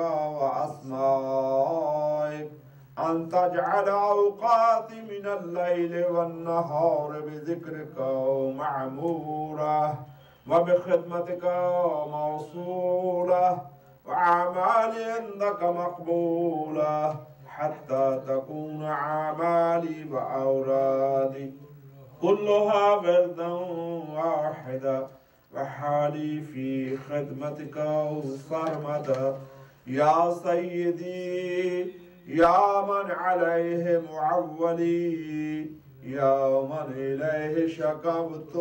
[SPEAKER 3] وأسمائك أن تجعل أوقاتي من الليل والنهار بذكرك معمورة وبخدمتك موصولة وأعمالي عندك مقبولة حتى تكون أعمالي وأورادي كلها وردا واحدا وحالي في خدمتك سرمدا يا سيدي يا من عليه معولي يا من إليه شكوت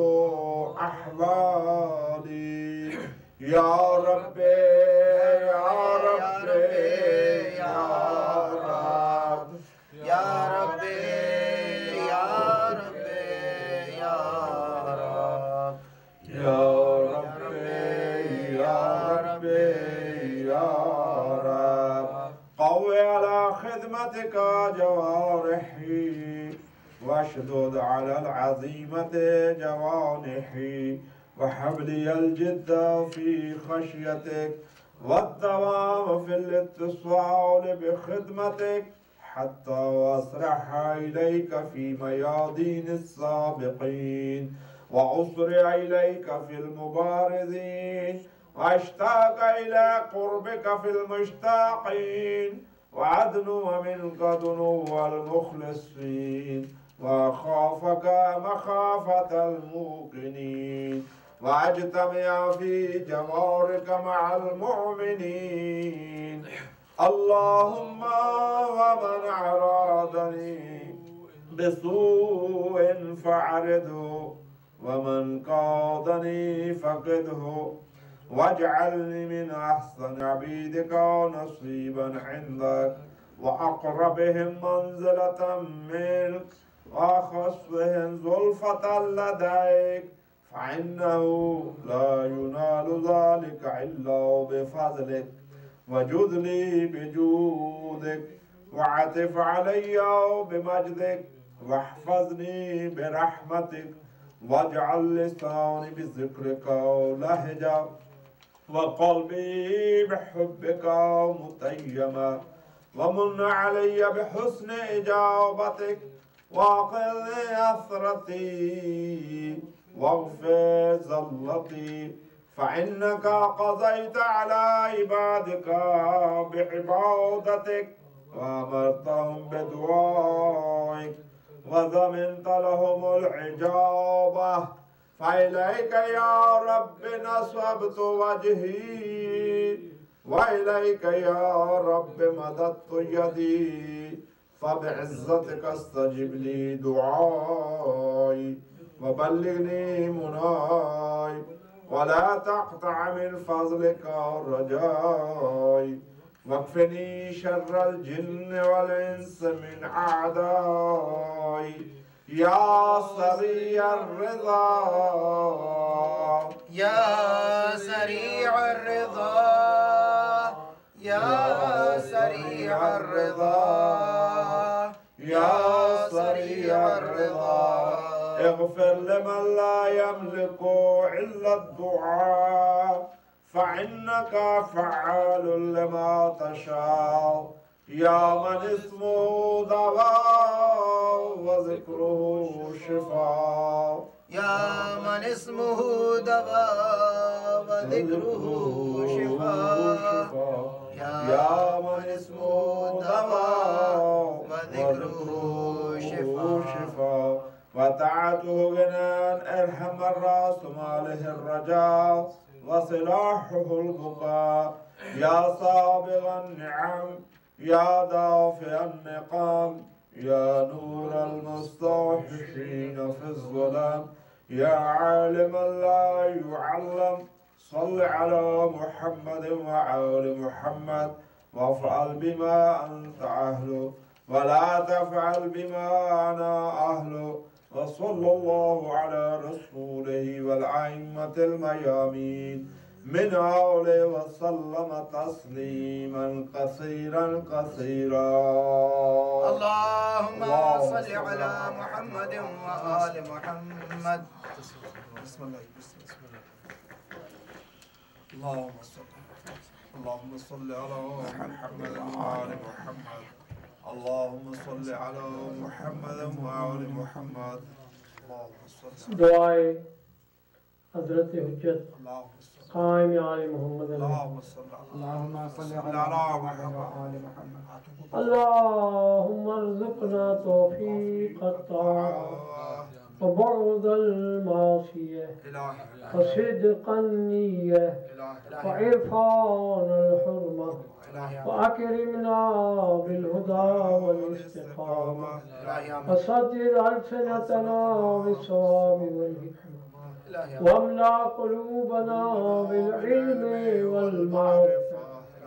[SPEAKER 3] أحوالي يا ربي يا ربي يا رب
[SPEAKER 5] يا ربي يا ربي يا رب
[SPEAKER 3] يا ربي يا ربي يا رب قوي على خدمتك جوارحي واشدد على العزيمة جوانحي وحبلي الجد في خشيتك والدوام في الاتصال بخدمتك حتى أسرح إليك في ميادين السابقين وأسرع إليك في المبارزين وأشتاق إلى قربك في المشتاقين وأدنو منك دنو المخلصين وأخافك مخافة الموقنين وأجتمع في جوارك مع المؤمنين اللهم ومن أرادني بسوء فأعرضه ومن قادني فقده واجعلني من أحسن عبيدك ونصيبا عندك وأقربهم منزلة منك وأخصهم زلفة لديك، فإنه لا ينال ذلك إلا بفضلك وجد لي بجودك وعطف علي بمجدك واحفظني برحمتك واجعل لساني بذكرك لهجا وقلبي بحبك متيما ومن علي بحسن إجابتك وأقلني أثرتي واغفر زلتي، فإنك قضيت على عبادك بعبادتك وأمرتهم بدعائك وضمنت لهم العجابة، فإليك يا رب نصبت وجهي وإليك يا رب مددت يدي، فبعزتك استجب لي دعائي وبلغني مناي ولا تقطع من فضلك رجائي، واكفني شر الجن والإنس من أعدائي يا سريع الرضا
[SPEAKER 5] يا سريع الرضا يا سريع الرضا
[SPEAKER 3] يا سريع الرضا اغفر لمن لا يملك إلا الدعاء، فإنك فعال لما تشاء، يا من اسمه دواء وذكره شفاء،
[SPEAKER 5] يا من اسمه دواء وذكره شفاء،
[SPEAKER 3] يا من اسمه دواء
[SPEAKER 5] وذكره
[SPEAKER 3] شفاء، وطاعته غنى ارحم الراس ماله الرجاء وصلاحه البقاء، يا سابغ النعم يا دافع النقام، يا نور المستوحشين في الظلام، يا عالما لا يعلم، صل على محمد وآل محمد وافعل بما أنت أهله ولا تفعل بما أنا أهله، وصلى الله على رسوله والأئمة الميامين من آله وسلم تسليما كثيرا كثيرا.
[SPEAKER 5] اللهم صل على محمد وآل محمد.
[SPEAKER 3] بسم الله بسم الله. اللهم صل اللهم صل على محمد وآل محمد. اللهم صل على محمد وآل محمد. اللهم صل
[SPEAKER 6] दुआए हजरत हुज्जत
[SPEAKER 3] اللهم صل
[SPEAKER 6] कायम आले मोहम्मद
[SPEAKER 3] اللهم صل
[SPEAKER 4] اللهم صل
[SPEAKER 3] على
[SPEAKER 4] على
[SPEAKER 3] محمد
[SPEAKER 4] محمد وآل محمد.
[SPEAKER 6] اللهم ارزقنا توفيق الطاعة وبعد المعصية وصدق النية وعرفان الحرمة وأكرمنا بالهدى والاستقامة وصدر ألسنتنا بالصواب والحكمة واملأ قلوبنا بالعلم والمعرفة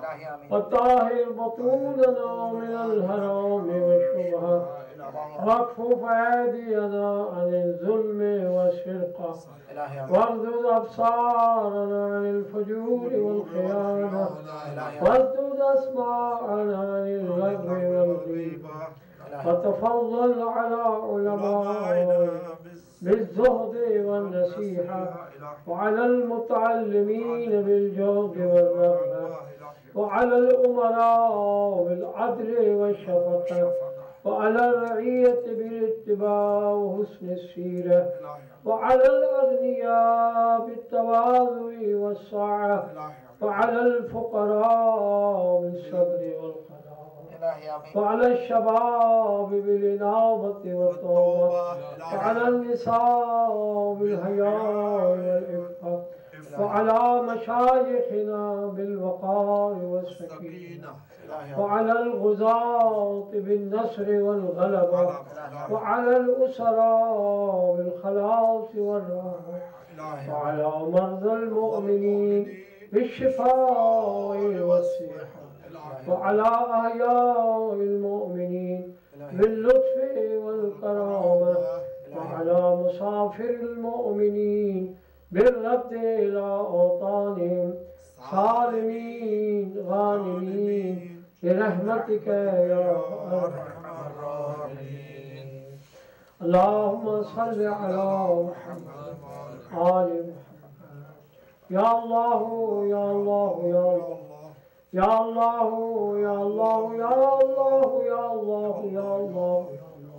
[SPEAKER 6] وطهر بطوننا من الحرام والشبهة واكفف أيدينا عن الظلم والسرقة واغضض أبصارنا عن الفجور والخيانة واسدد أسماعنا عن اللغو والغيبة وتفضل على علمائنا بالزهد والنصيحة وعلى المتعلمين بالجود والرحمة وعلى الأمراء بالعدل والشفقة وعلى الرعية بالاتباع وحسن السيرة وعلى الأغنياء بالتواضع والسعة وعلى الفقراء بالصبر والقناعة وعلى الشباب بالإنابة والتوبة وعلى النساء بالحياء والعفة وعلى مشايخنا بالوقار والسكينة وعلى الغزاة بالنصر والغلبة وعلى الأسراء بالخلاص والراحة وعلى مرضى المؤمنين بالشفاء والصحة وعلى أحياء المؤمنين باللطف والكرامة وعلى مسافر المؤمنين بالرد إلى أوطانهم سالمين غانمين برحمتك يا أرحم الراحمين. اللهم صل على محمد آل محمد. يا الله يا الله يا الله يا الله يا الله يا الله يا الله يا الله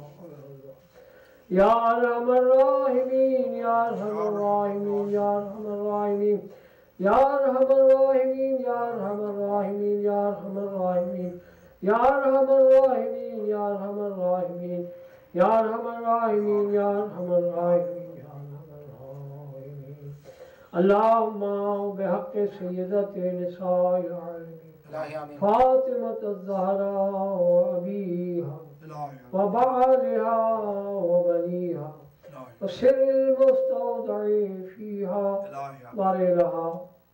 [SPEAKER 6] يا أرحم الراحمين يا أرحم الراحمين يا أرحم الراحمين يا أرحم الراحمين يا أرحم الراحمين يا أرحم الراحمين يا أرحم الراحمين يا أرحم الراحمين يا أرحم الراحمين يا أرحم الراحمين يا أرحم الراحمين. اللهم بحق سيدة نساء العالمين فاطمة الزهراء وأبيها وبعلها وبنيها وسر المستودع فيها بارے رہا.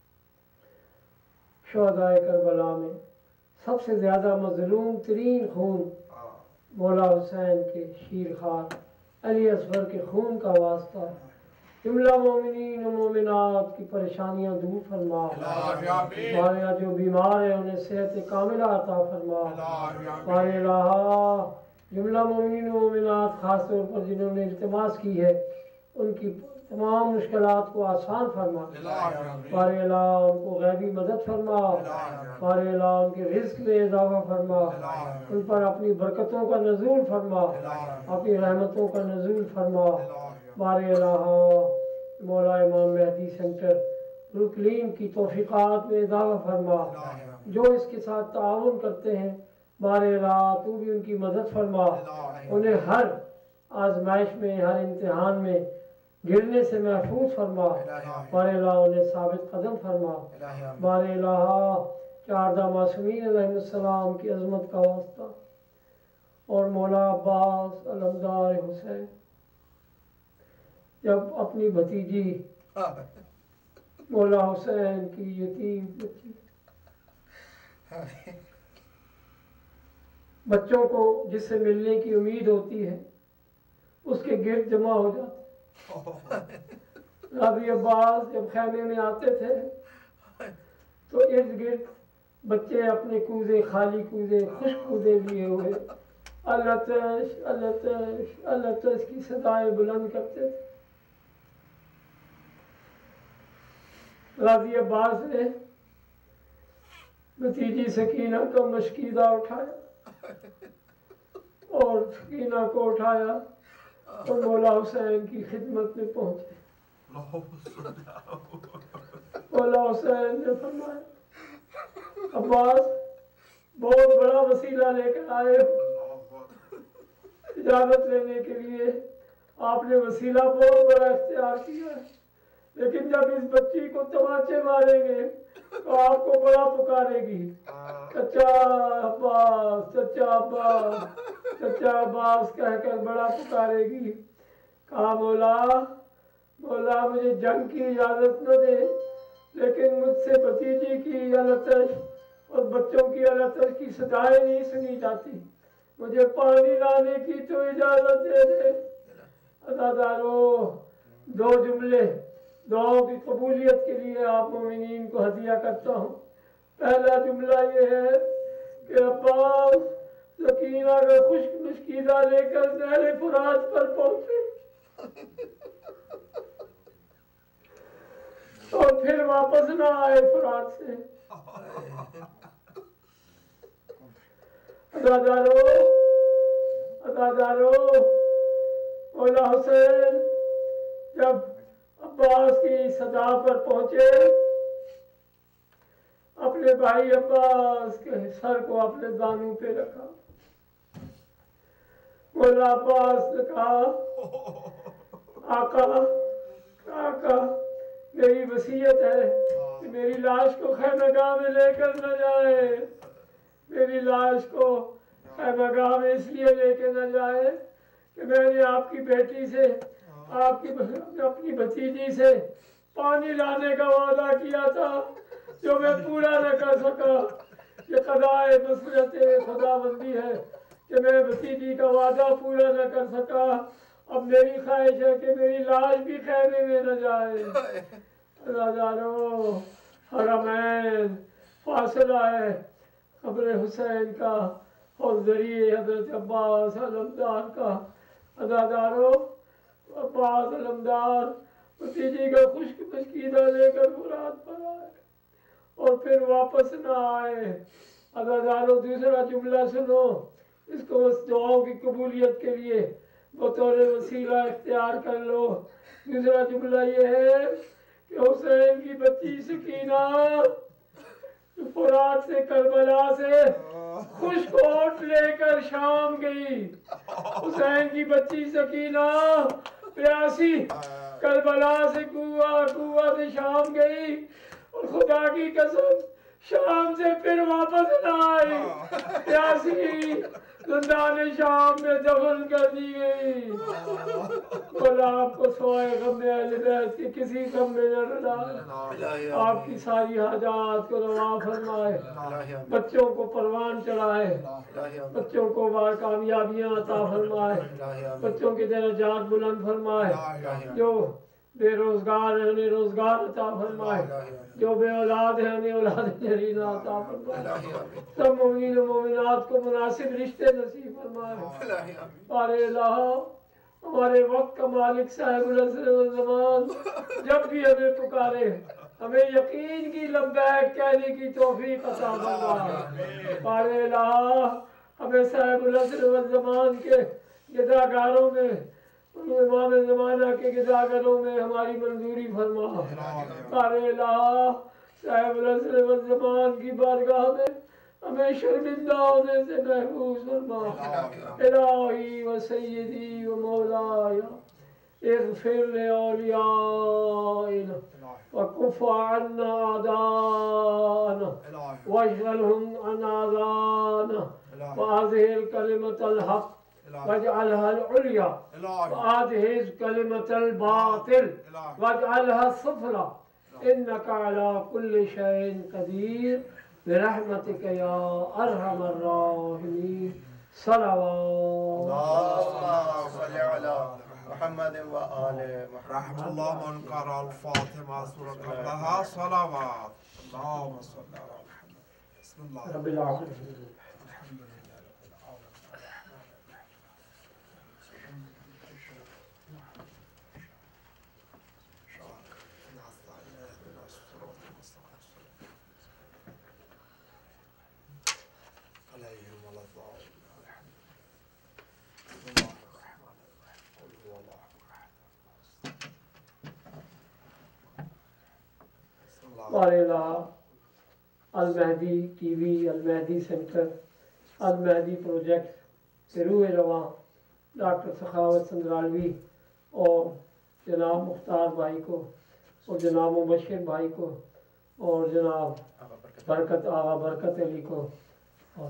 [SPEAKER 6] شہدائے کربلا میں سب سے زیادہ مظلوم ترین خون مولا حسین کے شیرخوار علی اصغر کے خون کا واسطہ ہے. جملہ مومنین و مومنات کی پریشانیاں دور فرما. بارے جو بیمار ہیں انہیں صحت کاملہ عطا فرما. بارے رہا جملہ مومنین و مومنات خاص طور پر جنہوں نے التماس کی ہے ان کی تمام مشکلات کو آسان فرما. بارے اللہ ان کو غیبی مدد فرما. بارے اللہ ان کے رزق میں اضافہ فرما. ان پر اپنی برکتوں کا نزول فرما. اپنی رحمتوں کا نزول فرما. بارے اللہ مولا امام مہدی سینٹر بروکلین کی توفیقات میں اضافہ فرما. جو اس کے ساتھ تعاون کرتے ہیں بارے اللہ تو بھی ان کی مدد فرما. انہیں ہر آزمائش میں ہر امتحان میں گرنے سے محفوظ فرما. بارے اللہ انہیں ثابت قدم فرما. بارے اللہ چاردہ معصومین علیہ السلام کی عظمت کا واسطہ اور مولا عباس علمدار حسین جب اپنی بھتیجی مولا حسین کی یتیم بچی بچوں کو جس سے ملنے کی امید ہوتی ہے اس کے گرد جمع ہو جاتے. رابی عباس جب خیمے میں آتے تھے تو ارد گرد بچے اپنے کوزے خالی کوزے خشک کوزے لیے ہوئے التش التش التش کی صدائیں بلند کرتے تھے. رابی عباس نے بھتیجی سکینہ کا مشکیدہ اٹھایا اور سکینہ کو اٹھایا اور مولا حسین کی خدمت میں پہنچے. مولا حسین نے فرمایا عباس بہت بڑا وسیلہ لے کر آئے ہو. اجازت لینے کے لیے آپ نے وسیلہ بہت بڑا اختیار کیا ہے لیکن جب اس بچی کو تماچے ماریں گے تو آپ کو بڑا پکارے گی. چچا عباس چچا عباس چچا عباس کہہ کر بڑا پکارے گی. کہا مولا مولا مجھے جنگ کی اجازت نہ دے لیکن مجھ سے بھتیجی کی التش اور بچوں کی التش کی صدائیں نہیں سنی جاتی. مجھے پانی لانے کی تو اجازت دے دے. عزادارو دو جملے دعاؤں کی قبولیت کے لیے آپ مومنین کو ہدیہ کرتا ہوں. پہلا جملہ یہ ہے کہ عباس سکینہ کا خشک مشکیدہ لے کر نہر فرات پر پہنچے اور پھر واپس نہ آئے فرات سے. عزادارو عزادارو مولا حسین جب عباس کی صدا پر پہنچے اپنے بھائی عباس کے سر کو اپنے دانوں پہ رکھا. مولا عباس نے کہا آقا آقا میری وصیت ہے کہ میری لاش کو خیمہ گاہ میں لے کر نہ جائے. میری لاش کو خیمہ گاہ میں اس لیے لے کے نہ جائے کہ میں نے آپ کی بیٹی سے آپ کی اپنی بھتیجی سے پانی لانے کا وعدہ کیا تھا جو میں پورا نہ کر سکا. یہ قضائے مسئلت خدا بندی ہے کہ میں بھتیجی کا وعدہ پورا نہ کر سکا. اب میری خواہش ہے کہ میری لاش بھی خیمے میں نہ جائے. رازدارو حرمین فاصلہ ہے قبر حسین کا اور ذریعے حضرت عباس علمدار کا. رازدارو عباس علمدار بھتیجی کا خشک مشکیدہ لے کر مراد پر آئے اور پھر واپس نہ آئے. عزادارو دوسرا جملہ سنو، اس کو اس دعاؤں کی قبولیت کے لیے بطور وسیلہ اختیار کر لو. دوسرا جملہ یہ ہے کہ حسین کی بچی سکینہ فرات سے کربلا سے خشک ہونٹ لے کر شام گئی. حسین کی بچی سکینہ پیاسی کربلا سے کوہ کوہ سے شام گئی اور خدا کی قسم شام سے پھر واپس نہ آئی. پیاسی زندان شام میں دفن کر دی گئی. خدا آپ کو سوائے غم اہل بیت کے کسی غم میں نہ ڈالے. آپ کی ساری حاجات کو روا فرمائے. بچوں کو پروان چڑھائے. بچوں کو بار کامیابیاں عطا فرمائے. بچوں کے درجات بلند فرمائے. جو بے روزگار ہیں انہیں روزگار عطا فرمائے. جو بے اولاد ہیں انہیں اولاد جرینہ عطا فرمائے. سب مومنین و مومنات کو مناسب رشتے نصیب فرمائے. پارے الہ ہمارے وقت کا مالک صاحب العصر والزمان جب بھی ہمیں پکارے ہمیں یقین کی لبیک کہنے کی توفیق عطا فرمائے. پارے الہ ہمیں صاحب العصر والزمان کے گداگاروں میں امام زمانہ کے گداگروں میں ہماری منظوری فرما. پارے الہ صاحب العصر والزمان کی بارگاہ میں ہمیں شرمندہ ہونے سے محفوظ فرما. الہی و سیدی و مولاي اغفر لأولیائنا وكف عنا أعداءنا واشغلهم عن آذانا وأظهر كلمة الحق واجعلها العليا وأدهز كلمة الباطل واجعلها السفلى إنك على كل شيء قدير برحمتك يا أرحم الراحمين. صلوات
[SPEAKER 5] اللهم صل على محمد وآل محمد.
[SPEAKER 3] رحم الله من قرأ الفاتحة سورة قبلها صلوات. اللهم صل على محمد. بسم الله
[SPEAKER 6] رب العالمين.
[SPEAKER 3] الحمد لله رب العالمين. عليهم ولا الضالين. بسم الله الرحمن الرحيم. قل هو الله احد. بسم الله.
[SPEAKER 6] پارے الہ المہدی ٹی وی، المہدی سینٹر، المہدی پروجیکٹ روح رواں ڈاکٹر سخاوت سندرالوی اور جناب مختار بھائی کو اور جناب مبشر بھائی کو اور جناب برکت آغا برکت علی کو اور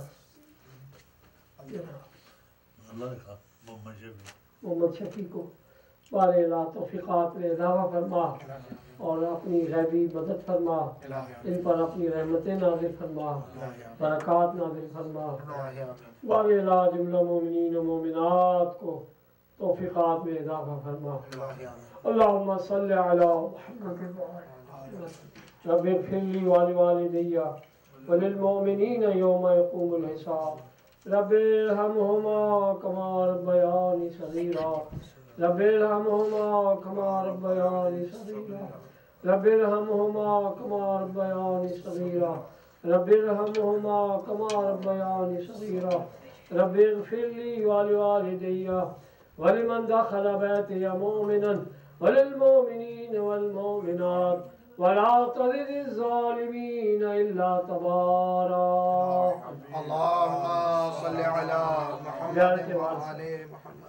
[SPEAKER 6] محمد شفیع کو بارے الہ توفیقات میں اضافہ فرما اور اپنی غیبی مدد فرما. ان پر اپنی رحمتیں نازل فرما، برکات نازل فرما. بارے الہ جملہ مومنین و مومنات کو توفیقات میں اضافہ فرما. اللہم صلی علی محمد رب اغفر لی ولوالدی وللمؤمنین یوم یقوم الحساب. رب ارحمہما کما ربیانی صغیرا. رب ارحمہما کما ربیانی صغیرا. رب ارحمہما کما ربیانی صغیرا. رب ارحمہما کما ربیانی صغیرا. رب اغفر لی ولوالدی ولمن دخل بیتی مؤمنا وللمؤمنین والمؤمنات ولا تزد الظالمین الا تبارا.
[SPEAKER 5] اللهم صل على محمد وآل محمد.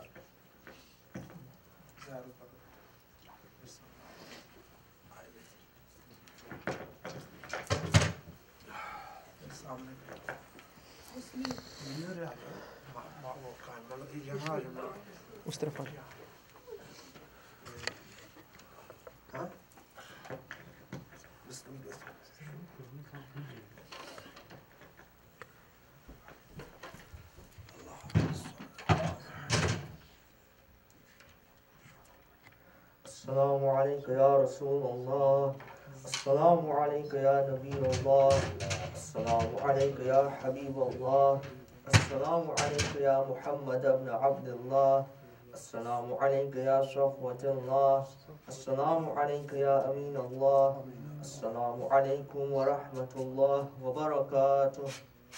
[SPEAKER 2] اس طرف آ جائے.
[SPEAKER 3] بسم الله.
[SPEAKER 5] السلام عليك يا رسول الله. السلام عليك يا نبي الله. السلام عليك يا حبيب الله. السلام عليك يا محمد بن عبد الله. السلام عليك يا صفوة الله. السلام عليك يا أمين الله. السلام عليكم ورحمة الله وبركاته.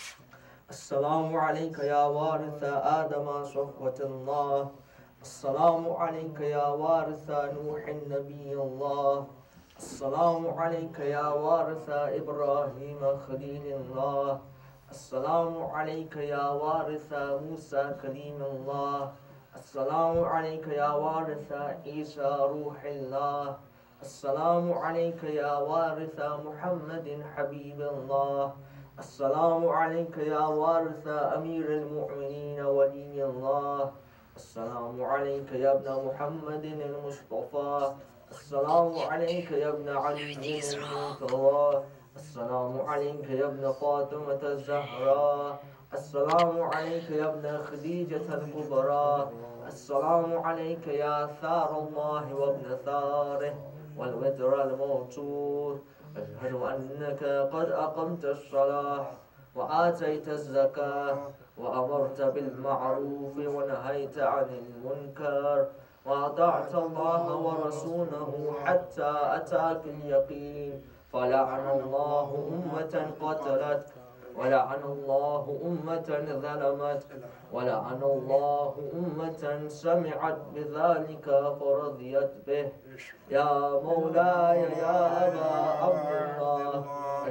[SPEAKER 5] السلام عليك يا وارث آدم صفوة الله. السلام عليك يا وارث نوح النبي الله. السلام عليك يا وارث إبراهيم خليل الله. السلام عليك يا وارث موسى كليم الله. السلام عليك يا وارث عيسى روح الله. السلام عليك يا وارث محمد حبيب الله. السلام عليك يا وارث أمير المؤمنين ولي الله. السلام عليك يا ابن محمد المصطفى. السلام عليك يا ابن علي المرتضى. السلام عليك يا ابن فاطمة الزهراء. السلام عليك يا ابن خديجة الكبرى. السلام عليك يا ثار الله وابن ثاره والوتر الموتور. أشهد أنك قد أقمت الصلاة وآتيت الزكاة وأمرت بالمعروف ونهيت عن المنكر وأطعت الله ورسوله حتى أتاك اليقين. فلعن الله أمة قتلت ولعن الله أمة ظلمت ولعن الله أمة سمعت بذلك فرضيت به. يا مولاي يا أبا عبد الله،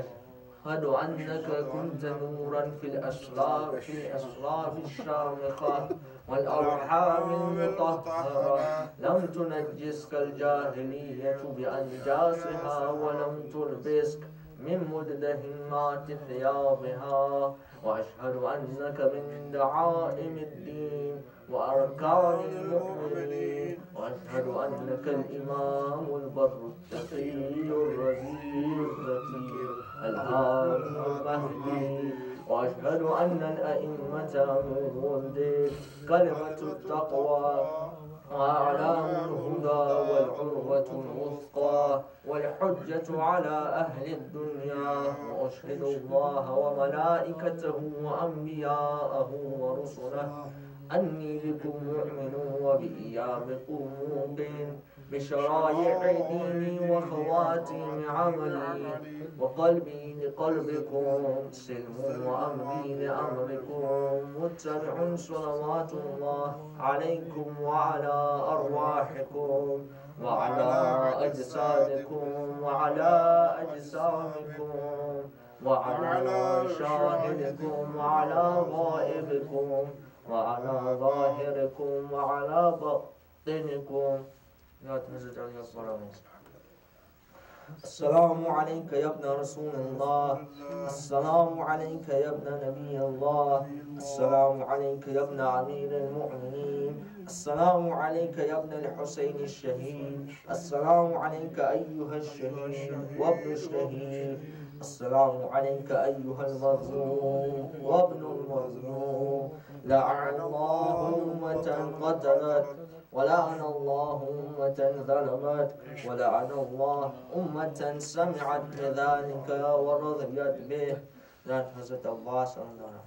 [SPEAKER 5] أشهد أنك كنت نورا في الأسرار في الأسرار الشامخة والأرحام المطهرة، لم تنجسك الجاهلية بأنجاسها ولم تلبسك من مدهنات ثيابها. وأشهد أنك من دعائم الدين وأركان المؤمنين. وأشهد أنك الإمام البر التقي الرزي الذكي الهادي المهدي. وأشهد أن الأئمة من ولدك كلمة التقوى وأعلام الهدى والعروة الوثقى والحجة على أهل الدنيا. وأشهد الله وملائكته وأنبياءه ورسله أني بكم مؤمن وبإيامكم موقن بشرائع ديني وخواتيم عملي وقلبي لقلبكم سلم وأمري لأمركم متبع صلوات الله عليكم وعلى أرواحكم وعلى أجسادكم وعلى أجسامكم وعلى شاهدكم وعلى غائبكم وعلى ظاهركم وعلى باطنكم. لا تنزل علي الصلاة. السلام عليك يا ابن رسول الله. السلام عليك يا ابن نبي الله. السلام عليك يا ابن أمير المؤمنين. السلام عليك يا ابن الحسين الشهيد. السلام عليك أيها الشهيد وابن الشهيد. السلام عليك أيها المظلوم وابن المظلوم. لعن الله أمة قتلت ولعن الله أمة ظلمت ولعن الله أمة سمعت بذلك ورضيت به. ذات حضرت عباس.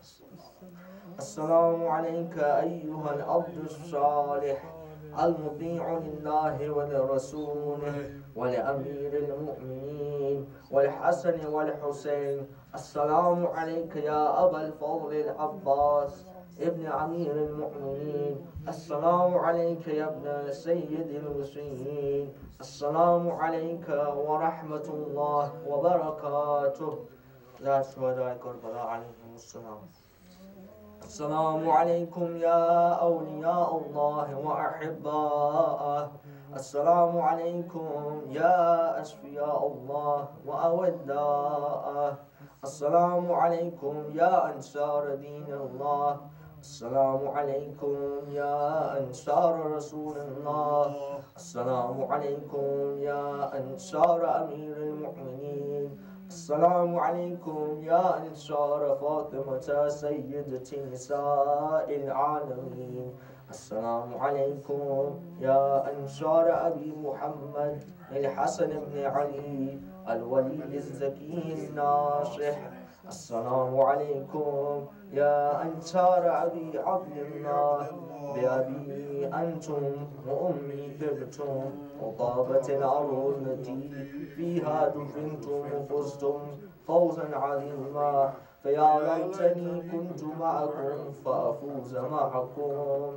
[SPEAKER 5] السلام عليك أيها العبد الصالح المطيع لله ولرسوله ولأمير المؤمنين والحسن والحسين. السلام عليك يا أبا الفضل العباس ابن أمير المؤمنين. السلام عليك يا ابن سيد المسلمين. السلام عليك ورحمة الله وبركاته. ذات شهداء كربلاء عليهم السلام. السلام عليكم يا أولياء الله وأحباءه. السلام عليكم يا أشفياء الله وأوداءه. السلام عليكم يا أنصار دين الله. السلام عليكم يا أنصار رسول الله. السلام عليكم يا أنصار أمير المؤمنين. السلام عليكم يا أنصار فاطمة سيدة نساء العالمين. السلام عليكم يا أنصار أبي محمد الحسن بن علي الولي الزكي الناصح. السلام عليكم يا أنصار أبي عبد الله بأبي أنتم وأمي بغتم وطابت الأرض التي فيها دفنتم وفزتم فوزا عظيما، فيا ليتني كنت معكم فأفوز معكم.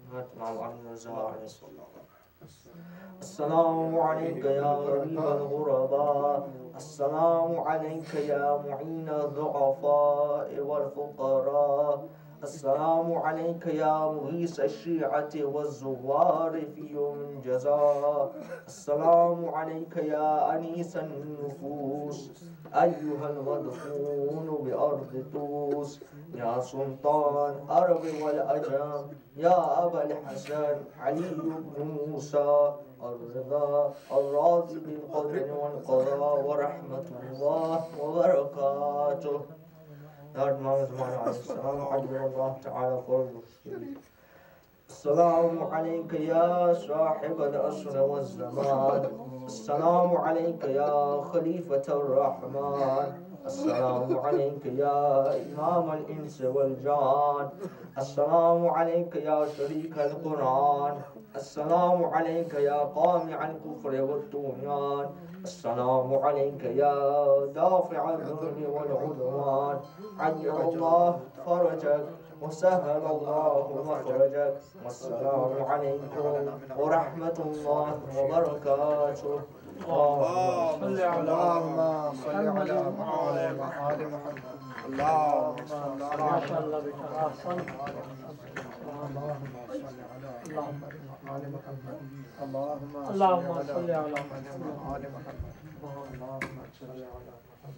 [SPEAKER 5] السلام عليك يا غريب الغرباء، السلام عليك يا معين الضعفاء والفقراء، السلام عليك يا مغيث الشيعة والزوار في يوم الجزاء، السلام عليك يا أنيس النفوس أيها المدفون بأرض طوس، يا سلطان أرب والأجم، يا أبا الحسن علي بن موسى الرضا الراضي بالقدر والقضاء ورحمة الله وبركاته. الله تعالى فرض. السلام عليك يا صاحب العصر والزمان، السلام عليك يا خليفة الرحمن، السلام عليك يا إمام الإنس والجان، السلام عليك يا شريك القرآن، السلام عليك يا قامع الكفر والطغيان، السلام عليك يا دافع الظلم والعدوان، عجل الله فرجك وسهل الله مخرجك، والسلام عليكم ورحمة الله وبركاته. اللهم صل على محمد وعلى آل محمد. اللهم صل على ما شاء الله بك أحسن. اللهم صل على محمد وعلى آل محمد. اللهم صل على محمد وعلى آل محمد. اللهم صل على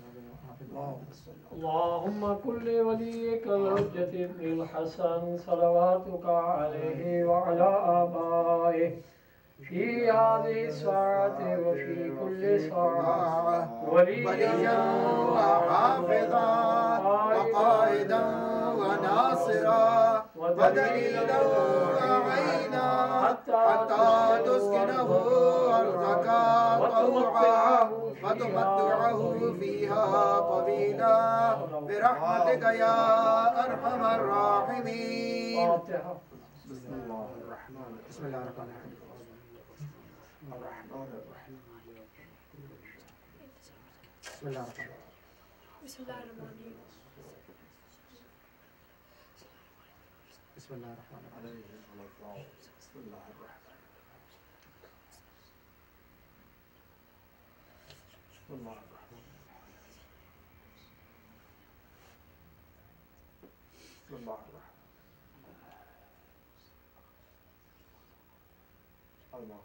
[SPEAKER 5] اللهم كن لوليك الحجة ابن الحسن صلواتك عليه وعلى آبائه في هذه الساعة وفي كل ساعة وليا وحافظا وقائدا وناصرا ودليلا وعينا حتى تسكنه أرضك طوعا وتمتعه فيها طويلا برحمتك يا أرحم الراحمين. بسم الله الرحمن بسم الله الرحمن الرحيم. الرحمن الرحيم. بسم الله الرحمن الرحيم. بسم الله الرحمن الرحيم. بسم الله الرحمن الرحيم. بسم الله الرحمن بسم الله الرحمن بسم الله الرحمن الله.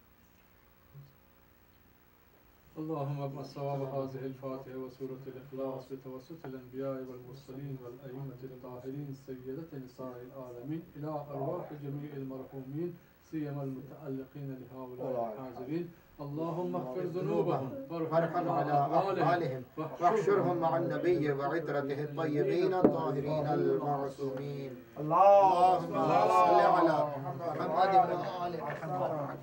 [SPEAKER 1] اللهم ابن الصواب هذه الفاتحة وسورة الإخلاص بتوسط الأنبياء والمرسلين والأئمة الطاهرين سيدة نساء العالمين إلى أرواح جميع المرحومين سيما المتعلقين لهؤلاء الحاضرين. اللهم اغفر ذنوبهم وارحم على أحوالهم واحشرهم مع النبي وعترته الطيبين الطاهرين المعصومين. اللهم صل على محمد وآل محمد.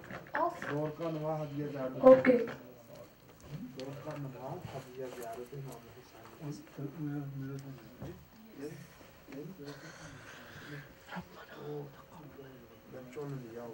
[SPEAKER 6] اوكي
[SPEAKER 3] بچوں نے لیا